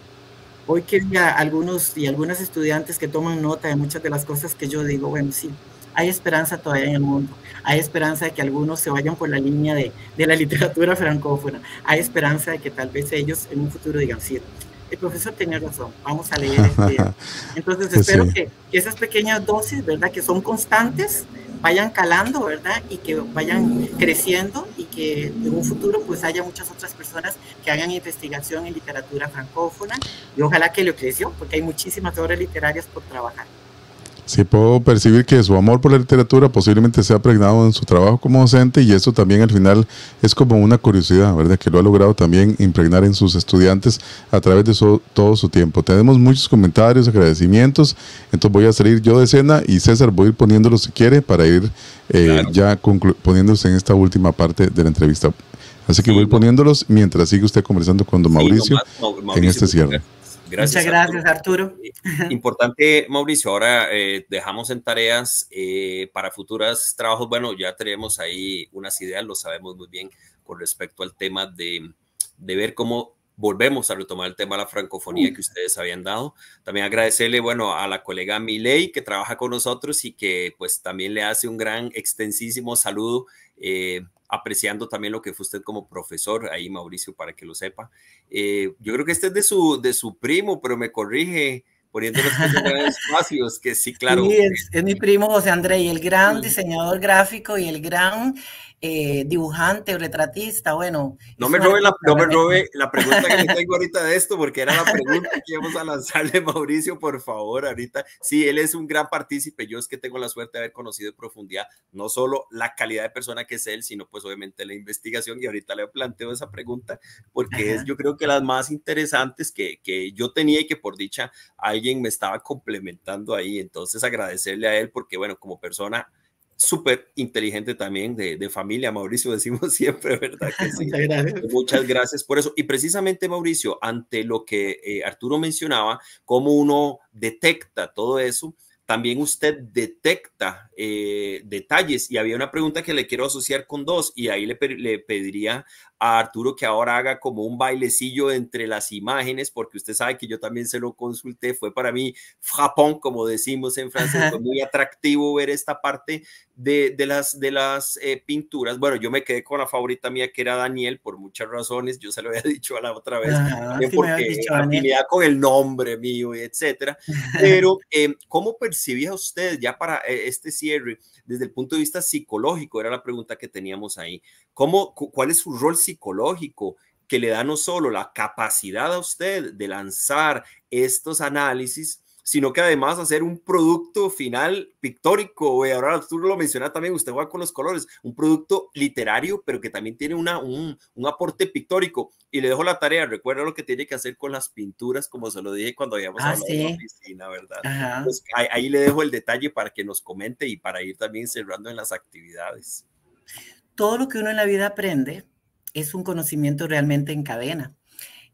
Hoy que vi a algunos y algunas estudiantes que toman nota de muchas de las cosas que yo digo, bueno, sí, hay esperanza todavía en el mundo, hay esperanza de que algunos se vayan por la línea de, de la literatura francófona, hay esperanza de que tal vez ellos en un futuro digan, sí, el profesor tenía razón, vamos a leer este. Entonces espero sí. que, que esas pequeñas dosis, ¿verdad?, que son constantes, vayan calando, ¿verdad?, y que vayan creciendo y que en un futuro pues haya muchas otras personas que hagan investigación en literatura francófona y ojalá que lo creció, porque hay muchísimas obras literarias por trabajar. Sí, puedo percibir que su amor por la literatura posiblemente sea pregnado en su trabajo como docente y esto también al final es como una curiosidad, ¿verdad? Que lo ha logrado también impregnar en sus estudiantes a través de su, todo su tiempo. Tenemos muchos comentarios, agradecimientos, entonces voy a salir yo de escena y César voy a ir poniéndolos si quiere para ir eh, claro. ya poniéndose en esta última parte de la entrevista. Así que sí, voy a ir poniéndolos mientras sigue usted conversando con don Mauricio, sí, nomás, Mauricio en este cierre. Gracias, Muchas gracias, Arturo. Arturo. Importante, Mauricio, ahora eh, dejamos en tareas eh, para futuros trabajos. Bueno, ya tenemos ahí unas ideas, lo sabemos muy bien, con respecto al tema de, de ver cómo volvemos a retomar el tema de la francofonía que ustedes habían dado. También agradecerle, bueno, a la colega Miley, que trabaja con nosotros y que pues también le hace un gran, extensísimo saludo, eh, apreciando también lo que fue usted como profesor, ahí Mauricio, para que lo sepa. Eh, yo creo que este es de su, de su primo, pero me corrige, poniendo los espacios, que sí, claro. Sí, es, es mi primo José André, y el gran diseñador gráfico y el gran eh, dibujante o retratista, bueno. No me robe, la, no me robe la pregunta que le tengo ahorita de esto, porque era la pregunta que íbamos a lanzarle, Mauricio, por favor, ahorita. Sí, él es un gran partícipe, yo es que tengo la suerte de haber conocido en profundidad, no solo la calidad de persona que es él, sino pues obviamente la investigación, y ahorita le planteo esa pregunta, porque Ajá. es yo creo que las más interesantes que, que yo tenía y que por dicha alguien me estaba complementando ahí, entonces agradecerle a él, porque bueno, como persona súper inteligente también, de, de familia, Mauricio, decimos siempre, ¿verdad? Que sí. Muchas gracias. Muchas gracias por eso. Y precisamente, Mauricio, ante lo que eh, Arturo mencionaba, cómo uno detecta todo eso, también usted detecta eh, detalles, y había una pregunta que le quiero asociar con dos, y ahí le, le pediría a Arturo que ahora haga como un bailecillo entre las imágenes, porque usted sabe que yo también se lo consulté, fue para mí frappant, como decimos en francés, fue muy atractivo ver esta parte de, de las, de las eh, pinturas. Bueno, yo me quedé con la favorita mía, que era Daniel, por muchas razones, yo se lo había dicho a la otra vez, Ajá, también sí porque afinidad con el nombre mío, etcétera, pero eh, ¿cómo percibía usted ya para eh, este cierre, desde el punto de vista psicológico? Era la pregunta que teníamos ahí. ¿Cómo, ¿Cuál es su rol psicológico que le da no solo la capacidad a usted de lanzar estos análisis, sino que además hacer un producto final pictórico? Y ahora tú lo mencionas también, usted va con los colores, un producto literario, pero que también tiene una, un, un aporte pictórico. Y le dejo la tarea, recuerda lo que tiene que hacer con las pinturas, como se lo dije cuando habíamos ah, hablado sí. de la oficina, ¿verdad? Pues ahí, ahí le dejo el detalle para que nos comente y para ir también cerrando en las actividades. Todo lo que uno en la vida aprende es un conocimiento realmente en cadena.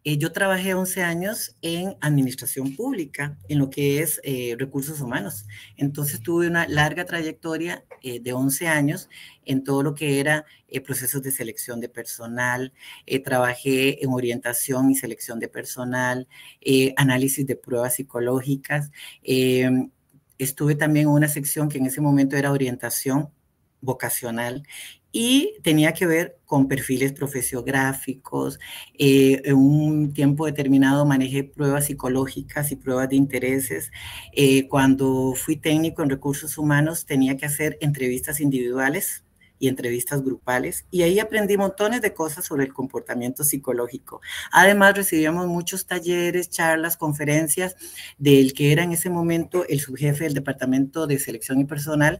Eh, yo trabajé once años en administración pública, en lo que es eh, recursos humanos. Entonces tuve una larga trayectoria eh, de once años en todo lo que era eh, procesos de selección de personal. Eh, trabajé en orientación y selección de personal, eh, análisis de pruebas psicológicas. Eh, estuve también en una sección que en ese momento era orientación vocacional y tenía que ver con perfiles profesiográficos. Eh, en un tiempo determinado manejé pruebas psicológicas y pruebas de intereses. Eh, cuando fui técnico en recursos humanos tenía que hacer entrevistas individuales y entrevistas grupales, y ahí aprendí montones de cosas sobre el comportamiento psicológico. Además, recibíamos muchos talleres, charlas, conferencias del que era en ese momento el subjefe del Departamento de Selección y Personal,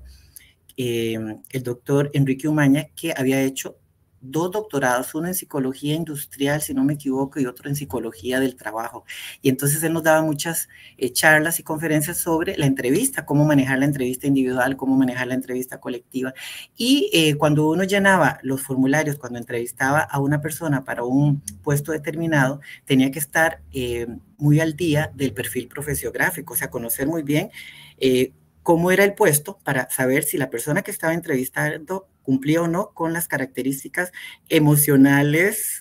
Eh, el doctor Enrique Umaña, que había hecho dos doctorados, uno en psicología industrial, si no me equivoco, y otro en psicología del trabajo. Y entonces él nos daba muchas eh, charlas y conferencias sobre la entrevista, cómo manejar la entrevista individual, cómo manejar la entrevista colectiva. Y eh, cuando uno llenaba los formularios, cuando entrevistaba a una persona para un puesto determinado, tenía que estar eh, muy al día del perfil profesiográfico, o sea, conocer muy bien eh, cómo era el puesto para saber si la persona que estaba entrevistando cumplía o no con las características emocionales,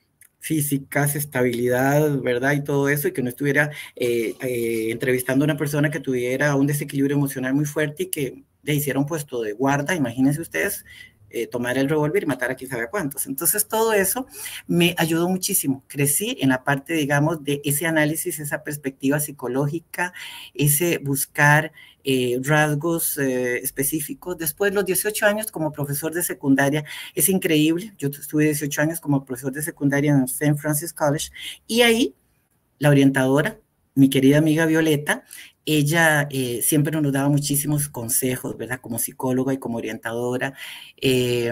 físicas, estabilidad, ¿verdad? Y todo eso, y que no estuviera eh, eh, entrevistando a una persona que tuviera un desequilibrio emocional muy fuerte y que le hiciera un puesto de guarda, imagínense ustedes, eh, tomar el revólver y matar a quién sabe cuántos. Entonces, todo eso me ayudó muchísimo. Crecí en la parte, digamos, de ese análisis, esa perspectiva psicológica, ese buscar Eh, rasgos eh, específicos. Después, los dieciocho años como profesor de secundaria, es increíble. Yo estuve dieciocho años como profesor de secundaria en Saint Francis College, y ahí la orientadora, mi querida amiga Violeta, ella eh, siempre nos daba muchísimos consejos, ¿verdad? Como psicóloga y como orientadora. Eh,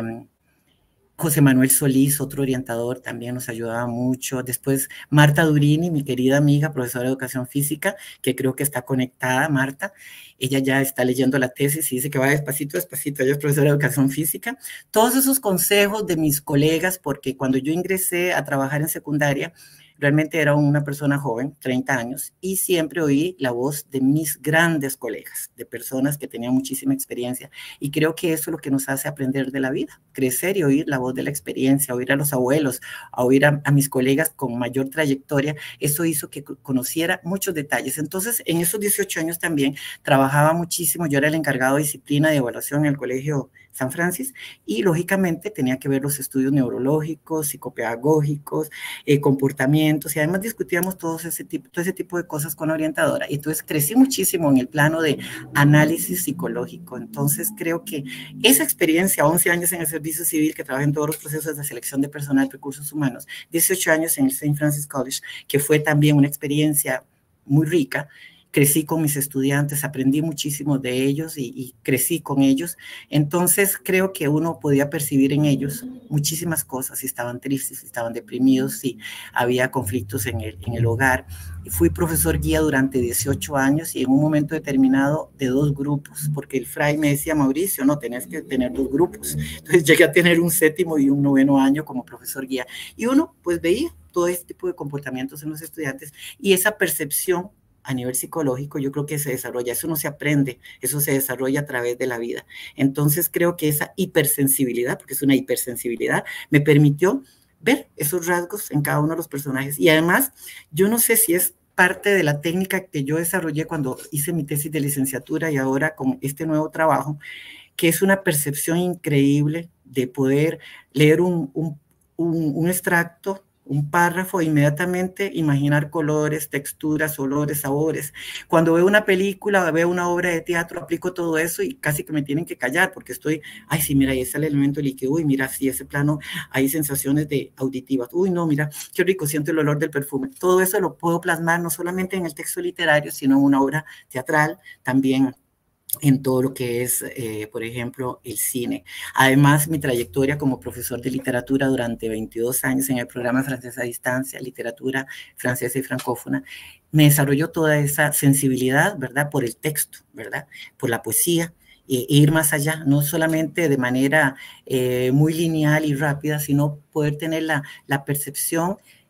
José Manuel Solís, otro orientador, también nos ayudaba mucho. Después, Marta Durini, mi querida amiga, profesora de educación física, que creo que está conectada, Marta. Ella ya está leyendo la tesis y dice que va despacito, despacito. Ella es profesora de educación física. Todos esos consejos de mis colegas, porque cuando yo ingresé a trabajar en secundaria, realmente era una persona joven, treinta años, y siempre oí la voz de mis grandes colegas, de personas que tenían muchísima experiencia. Y creo que eso es lo que nos hace aprender de la vida, crecer y oír la voz de la experiencia, oír a los abuelos, a oír a, a mis colegas con mayor trayectoria. Eso hizo que conociera muchos detalles. Entonces, en esos dieciocho años también trabajaba muchísimo. Yo era el encargado de disciplina de evaluación en el Colegio San Francis, y lógicamente tenía que ver los estudios neurológicos, psicopedagógicos, eh, comportamientos, y además discutíamos todo ese, tipo, todo ese tipo de cosas con la orientadora. Y entonces crecí muchísimo en el plano de análisis psicológico. Entonces creo que esa experiencia, once años en el servicio civil, que trabajé en todos los procesos de selección de personal, recursos humanos, dieciocho años en el Saint Francis College, que fue también una experiencia muy rica. Crecí con mis estudiantes, aprendí muchísimo de ellos y, y crecí con ellos. Entonces creo que uno podía percibir en ellos muchísimas cosas, si estaban tristes, si estaban deprimidos, si había conflictos en el, en el hogar. Fui profesor guía durante dieciocho años y en un momento determinado de dos grupos, porque el fray me decía, Mauricio, no, tenés que tener dos grupos. Entonces llegué a tener un séptimo y un noveno año como profesor guía. Y uno pues veía todo este tipo de comportamientos en los estudiantes y esa percepción a nivel psicológico, yo creo que se desarrolla, eso no se aprende, eso se desarrolla a través de la vida. Entonces creo que esa hipersensibilidad, porque es una hipersensibilidad, me permitió ver esos rasgos en cada uno de los personajes. Y además, yo no sé si es parte de la técnica que yo desarrollé cuando hice mi tesis de licenciatura y ahora con este nuevo trabajo, que es una percepción increíble de poder leer un, un, un, un extracto, un párrafo, e inmediatamente imaginar colores, texturas, olores, sabores. Cuando veo una película, veo una obra de teatro, aplico todo eso y casi que me tienen que callar porque estoy, ay, sí, mira, ahí está el elemento líquido, uy, mira, sí, ese plano, hay sensaciones de auditivas, uy, no, mira, qué rico, siento el olor del perfume. Todo eso lo puedo plasmar no solamente en el texto literario, sino en una obra teatral, también en todo lo que es, eh, por ejemplo, el cine. Además, mi trayectoria como profesor de literatura durante veintidós años en el programa Francés a Distancia, literatura francesa y francófona, me desarrolló toda esa sensibilidad, ¿verdad? Por el texto, ¿verdad? Por la poesía, e ir más allá, no solamente de manera eh, muy lineal y rápida, sino poder tener la, la percepción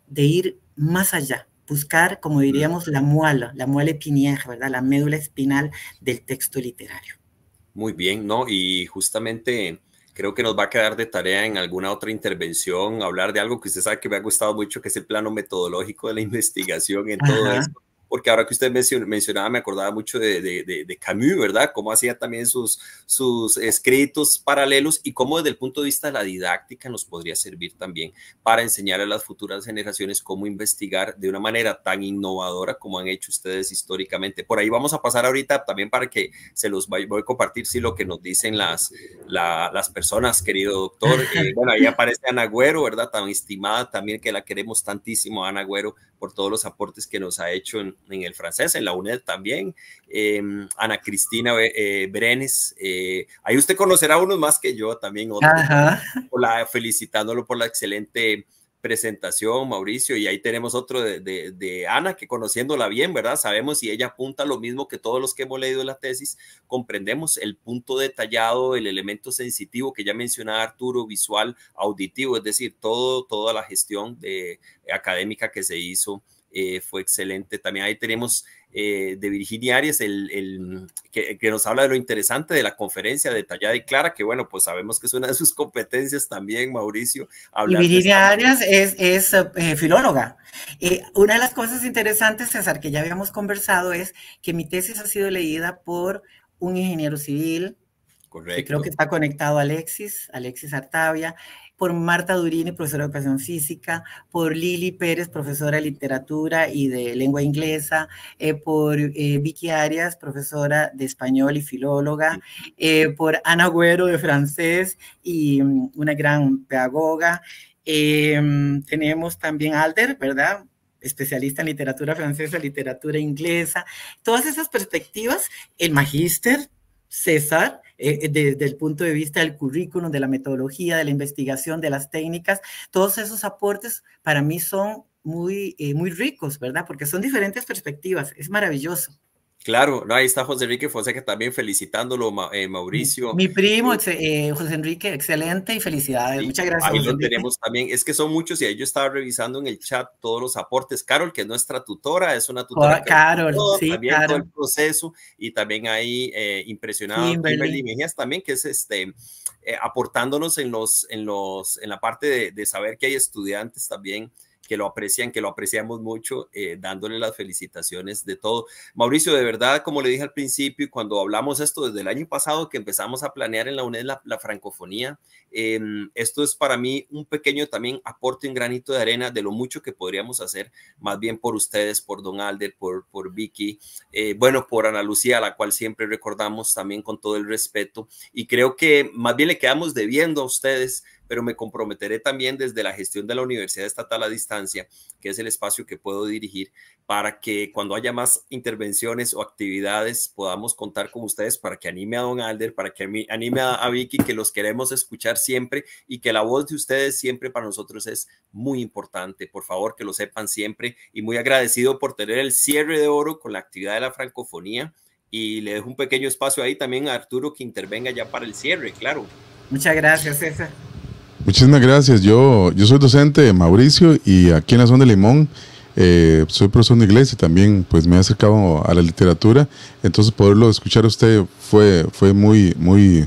de ir más allá, buscar, como diríamos, la muela, la muela épinière, ¿verdad? La médula espinal del texto literario. Muy bien, ¿no? Y justamente creo que nos va a quedar de tarea en alguna otra intervención hablar de algo que usted sabe que me ha gustado mucho, que es el plano metodológico de la investigación en todo Ajá. esto. Porque ahora que usted mencionaba, me acordaba mucho de, de, de, de Camus, ¿verdad? Cómo hacía también sus, sus escritos paralelos y cómo desde el punto de vista de la didáctica nos podría servir también para enseñar a las futuras generaciones cómo investigar de una manera tan innovadora como han hecho ustedes históricamente. Por ahí vamos a pasar ahorita también para que se los voy a compartir, sí, lo que nos dicen las, la, las personas, querido doctor. Eh, bueno, ahí aparece Ana Agüero, ¿verdad? Tan estimada también, que la queremos tantísimo, Ana Agüero, por todos los aportes que nos ha hecho en, en el francés, en la UNED también. Eh, Ana Cristina eh, Brenes, eh, ahí usted conocerá unos más que yo también, otros, por la, felicitándolo por la excelente presentación, Mauricio, y ahí tenemos otro de, de, de Ana, que conociéndola bien, ¿verdad? Sabemos si ella apunta lo mismo que todos los que hemos leído la tesis, comprendemos el punto detallado, el elemento sensitivo que ya mencionaba Arturo, visual, auditivo, es decir, todo, toda la gestión de, académica que se hizo eh, fue excelente. También ahí tenemos eh, de Virginia Arias, el, el, que, que nos habla de lo interesante de la conferencia detallada y clara, que bueno, pues sabemos que es una de sus competencias también, Mauricio. Y Virginia Arias es, es eh, filóloga. Eh, una de las cosas interesantes, César, que ya habíamos conversado, es que mi tesis ha sido leída por un ingeniero civil. Correcto. Que creo que está conectado a Alexis, Alexis Artavia, por Marta Durini, profesora de educación física, por Lili Pérez, profesora de literatura y de lengua inglesa, eh, por eh, Vicky Arias, profesora de español y filóloga, eh, por Ana Agüero de francés y um, una gran pedagoga. Eh, tenemos también Alder, ¿verdad? Especialista en literatura francesa, literatura inglesa. Todas esas perspectivas, el magíster, César, eh, desde el punto de vista del currículum, de la metodología, de la investigación, de las técnicas, todos esos aportes para mí son muy, eh, muy ricos, ¿verdad? Porque son diferentes perspectivas, es maravilloso. Claro, no, ahí está José Enrique Fonseca también felicitándolo, eh, Mauricio. Mi primo, eh, José Enrique, excelente y felicidades. Sí, muchas gracias. Ahí José lo Enrique. tenemos también. Es que son muchos y ahí yo estaba revisando en el chat todos los aportes. Carol, que es nuestra tutora, es una tutora. Oh, Carol, todo, sí, también Carol. todo el proceso y también ahí eh, impresionado Kimberly. Kimberly Mejías también, que es este eh, aportándonos en los en los en la parte de, de saber que hay estudiantes también que lo aprecian, que lo apreciamos mucho, eh, dándole las felicitaciones de todo. Mauricio, de verdad, como le dije al principio, y cuando hablamos esto desde el año pasado que empezamos a planear en la UNED la, la francofonía, eh, esto es para mí un pequeño también aporte, un granito de arena de lo mucho que podríamos hacer, más bien por ustedes, por Don Alder, por, por Vicky, eh, bueno, por Ana Lucía, a la cual siempre recordamos también con todo el respeto, y creo que más bien le quedamos debiendo a ustedes, pero me comprometeré también desde la gestión de la Universidad Estatal a Distancia, que es el espacio que puedo dirigir, para que cuando haya más intervenciones o actividades podamos contar con ustedes para que anime a Don Alder, para que anime a, a Vicky, que los queremos escuchar siempre y que la voz de ustedes siempre para nosotros es muy importante. Por favor, que lo sepan siempre y muy agradecido por tener el cierre de oro con la actividad de la francofonía y le dejo un pequeño espacio ahí también a Arturo que intervenga ya para el cierre, claro. Muchas gracias, César. Muchísimas gracias. Yo, yo soy docente, Mauricio, y aquí en la zona de Limón eh, soy profesor de inglés y también pues me he acercado a la literatura. Entonces poderlo escuchar a usted fue, fue muy, muy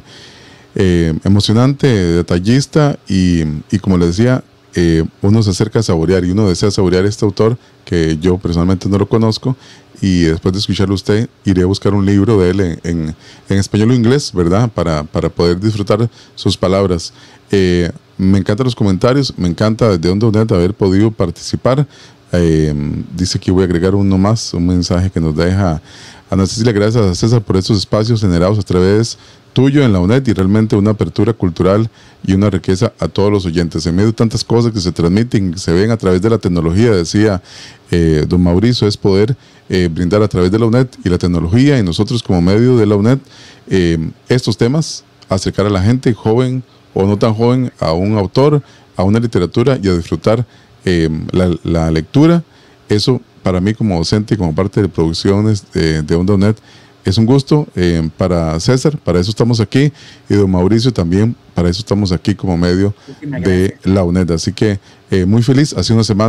eh, emocionante, detallista y, y como les decía, eh, uno se acerca a saborear y uno desea saborear a este autor que yo personalmente no lo conozco y después de escucharlo a usted iré a buscar un libro de él en, en, en español o inglés, ¿verdad? Para, para poder disfrutar sus palabras. Eh, me encantan los comentarios, me encanta desde Onda UNED haber podido participar. Eh, dice que voy a agregar uno más, un mensaje que nos deja Ana Cecilia. Gracias a César por estos espacios generados a través tuyo en la UNED y realmente una apertura cultural y una riqueza a todos los oyentes. En medio de tantas cosas que se transmiten, que se ven a través de la tecnología, decía eh, don Mauricio, es poder eh, brindar a través de la UNED y la tecnología y nosotros como medio de la UNED eh, estos temas, acercar a la gente joven o no tan joven a un autor, a una literatura y a disfrutar eh, la, la lectura. Eso para mí como docente y como parte de producciones de, de Onda UNED es un gusto. Eh, para César, para eso estamos aquí, y don Mauricio también, para eso estamos aquí como medio de la UNED. Así que eh, muy feliz, ha sido una semana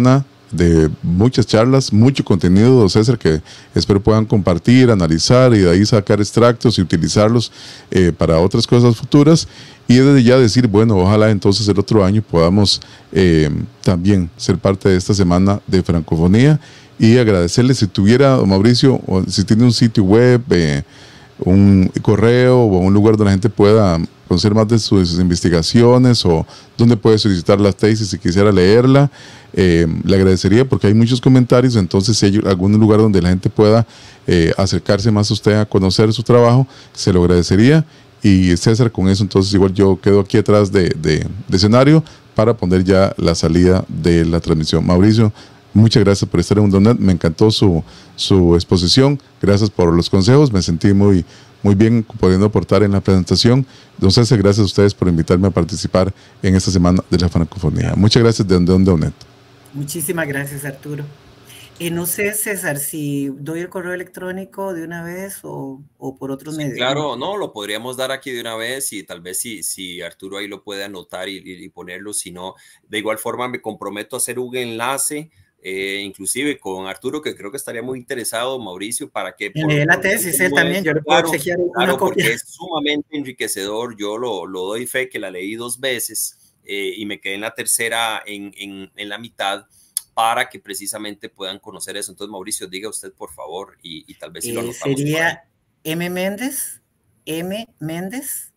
de muchas charlas, mucho contenido, César, que espero puedan compartir, analizar y de ahí sacar extractos y utilizarlos eh, para otras cosas futuras. Y desde ya decir, bueno, ojalá entonces el otro año podamos eh, también ser parte de esta semana de francofonía, y agradecerle si tuviera, Mauricio, o si tiene un sitio web, eh, un correo o un lugar donde la gente pueda conocer más de sus, sus investigaciones, o donde puede solicitar las tesis si quisiera leerla, eh, le agradecería, porque hay muchos comentarios. Entonces si hay algún lugar donde la gente pueda eh, acercarse más a usted a conocer su trabajo, se lo agradecería. Y César, con eso entonces igual yo quedo aquí atrás de, de, de escenario para poner ya la salida de la transmisión. Mauricio, muchas gracias por estar en UNDAUNET, me encantó su, su exposición, gracias por los consejos, me sentí muy, muy bien pudiendo aportar en la presentación. Entonces, gracias a ustedes por invitarme a participar en esta semana de la francofonía. Muchas gracias de UNDAUNET. Muchísimas gracias, Arturo. Eh, no sé, César, si doy el correo electrónico de una vez o, o por otros sí, medios. Claro, no, lo podríamos dar aquí de una vez, y tal vez si, si Arturo ahí lo puede anotar y, y ponerlo. Si no, de igual forma me comprometo a hacer un enlace, eh, inclusive con Arturo, que creo que estaría muy interesado, Mauricio, para que... En la tesis, él también, yo le puedo claro, chequear una claro, copia. Porque es sumamente enriquecedor. Yo lo, lo doy fe que la leí dos veces eh, y me quedé en la tercera en, en, en la mitad, para que precisamente puedan conocer eso. Entonces, Mauricio, diga usted, por favor, y, y tal vez si lo anotamos. Eh, sería M. Méndez, M. Méndez,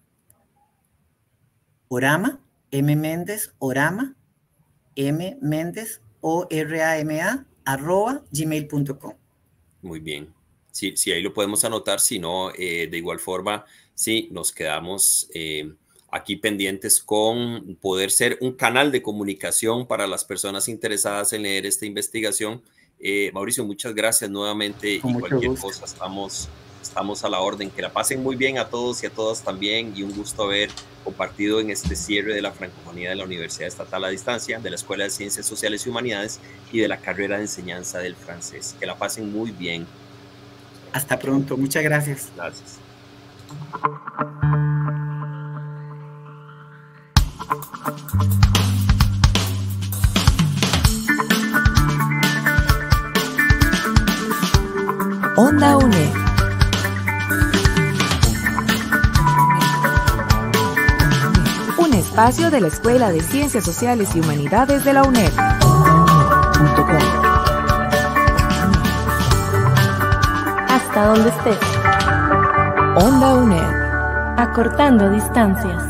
Orama, M. Méndez, Orama, M. Méndez, O R A M A, arroba gmail punto com. Muy bien. Sí, sí, ahí lo podemos anotar. Si no, eh, de igual forma, sí, nos quedamos... Eh, aquí pendientes con poder ser un canal de comunicación para las personas interesadas en leer esta investigación. Eh, Mauricio, muchas gracias nuevamente, con y cualquier gusto. cosa estamos, estamos a la orden. Que la pasen muy bien a todos y a todas también, y un gusto haber compartido en este cierre de la francofonía de la Universidad Estatal a Distancia, de la Escuela de Ciencias Sociales y Humanidades y de la carrera de enseñanza del francés. Que la pasen muy bien. Hasta pronto, muchas gracias. Gracias. Onda UNED. Un espacio de la Escuela de Ciencias Sociales y Humanidades de la UNED. Hasta donde estés. Onda UNED. Acortando distancias.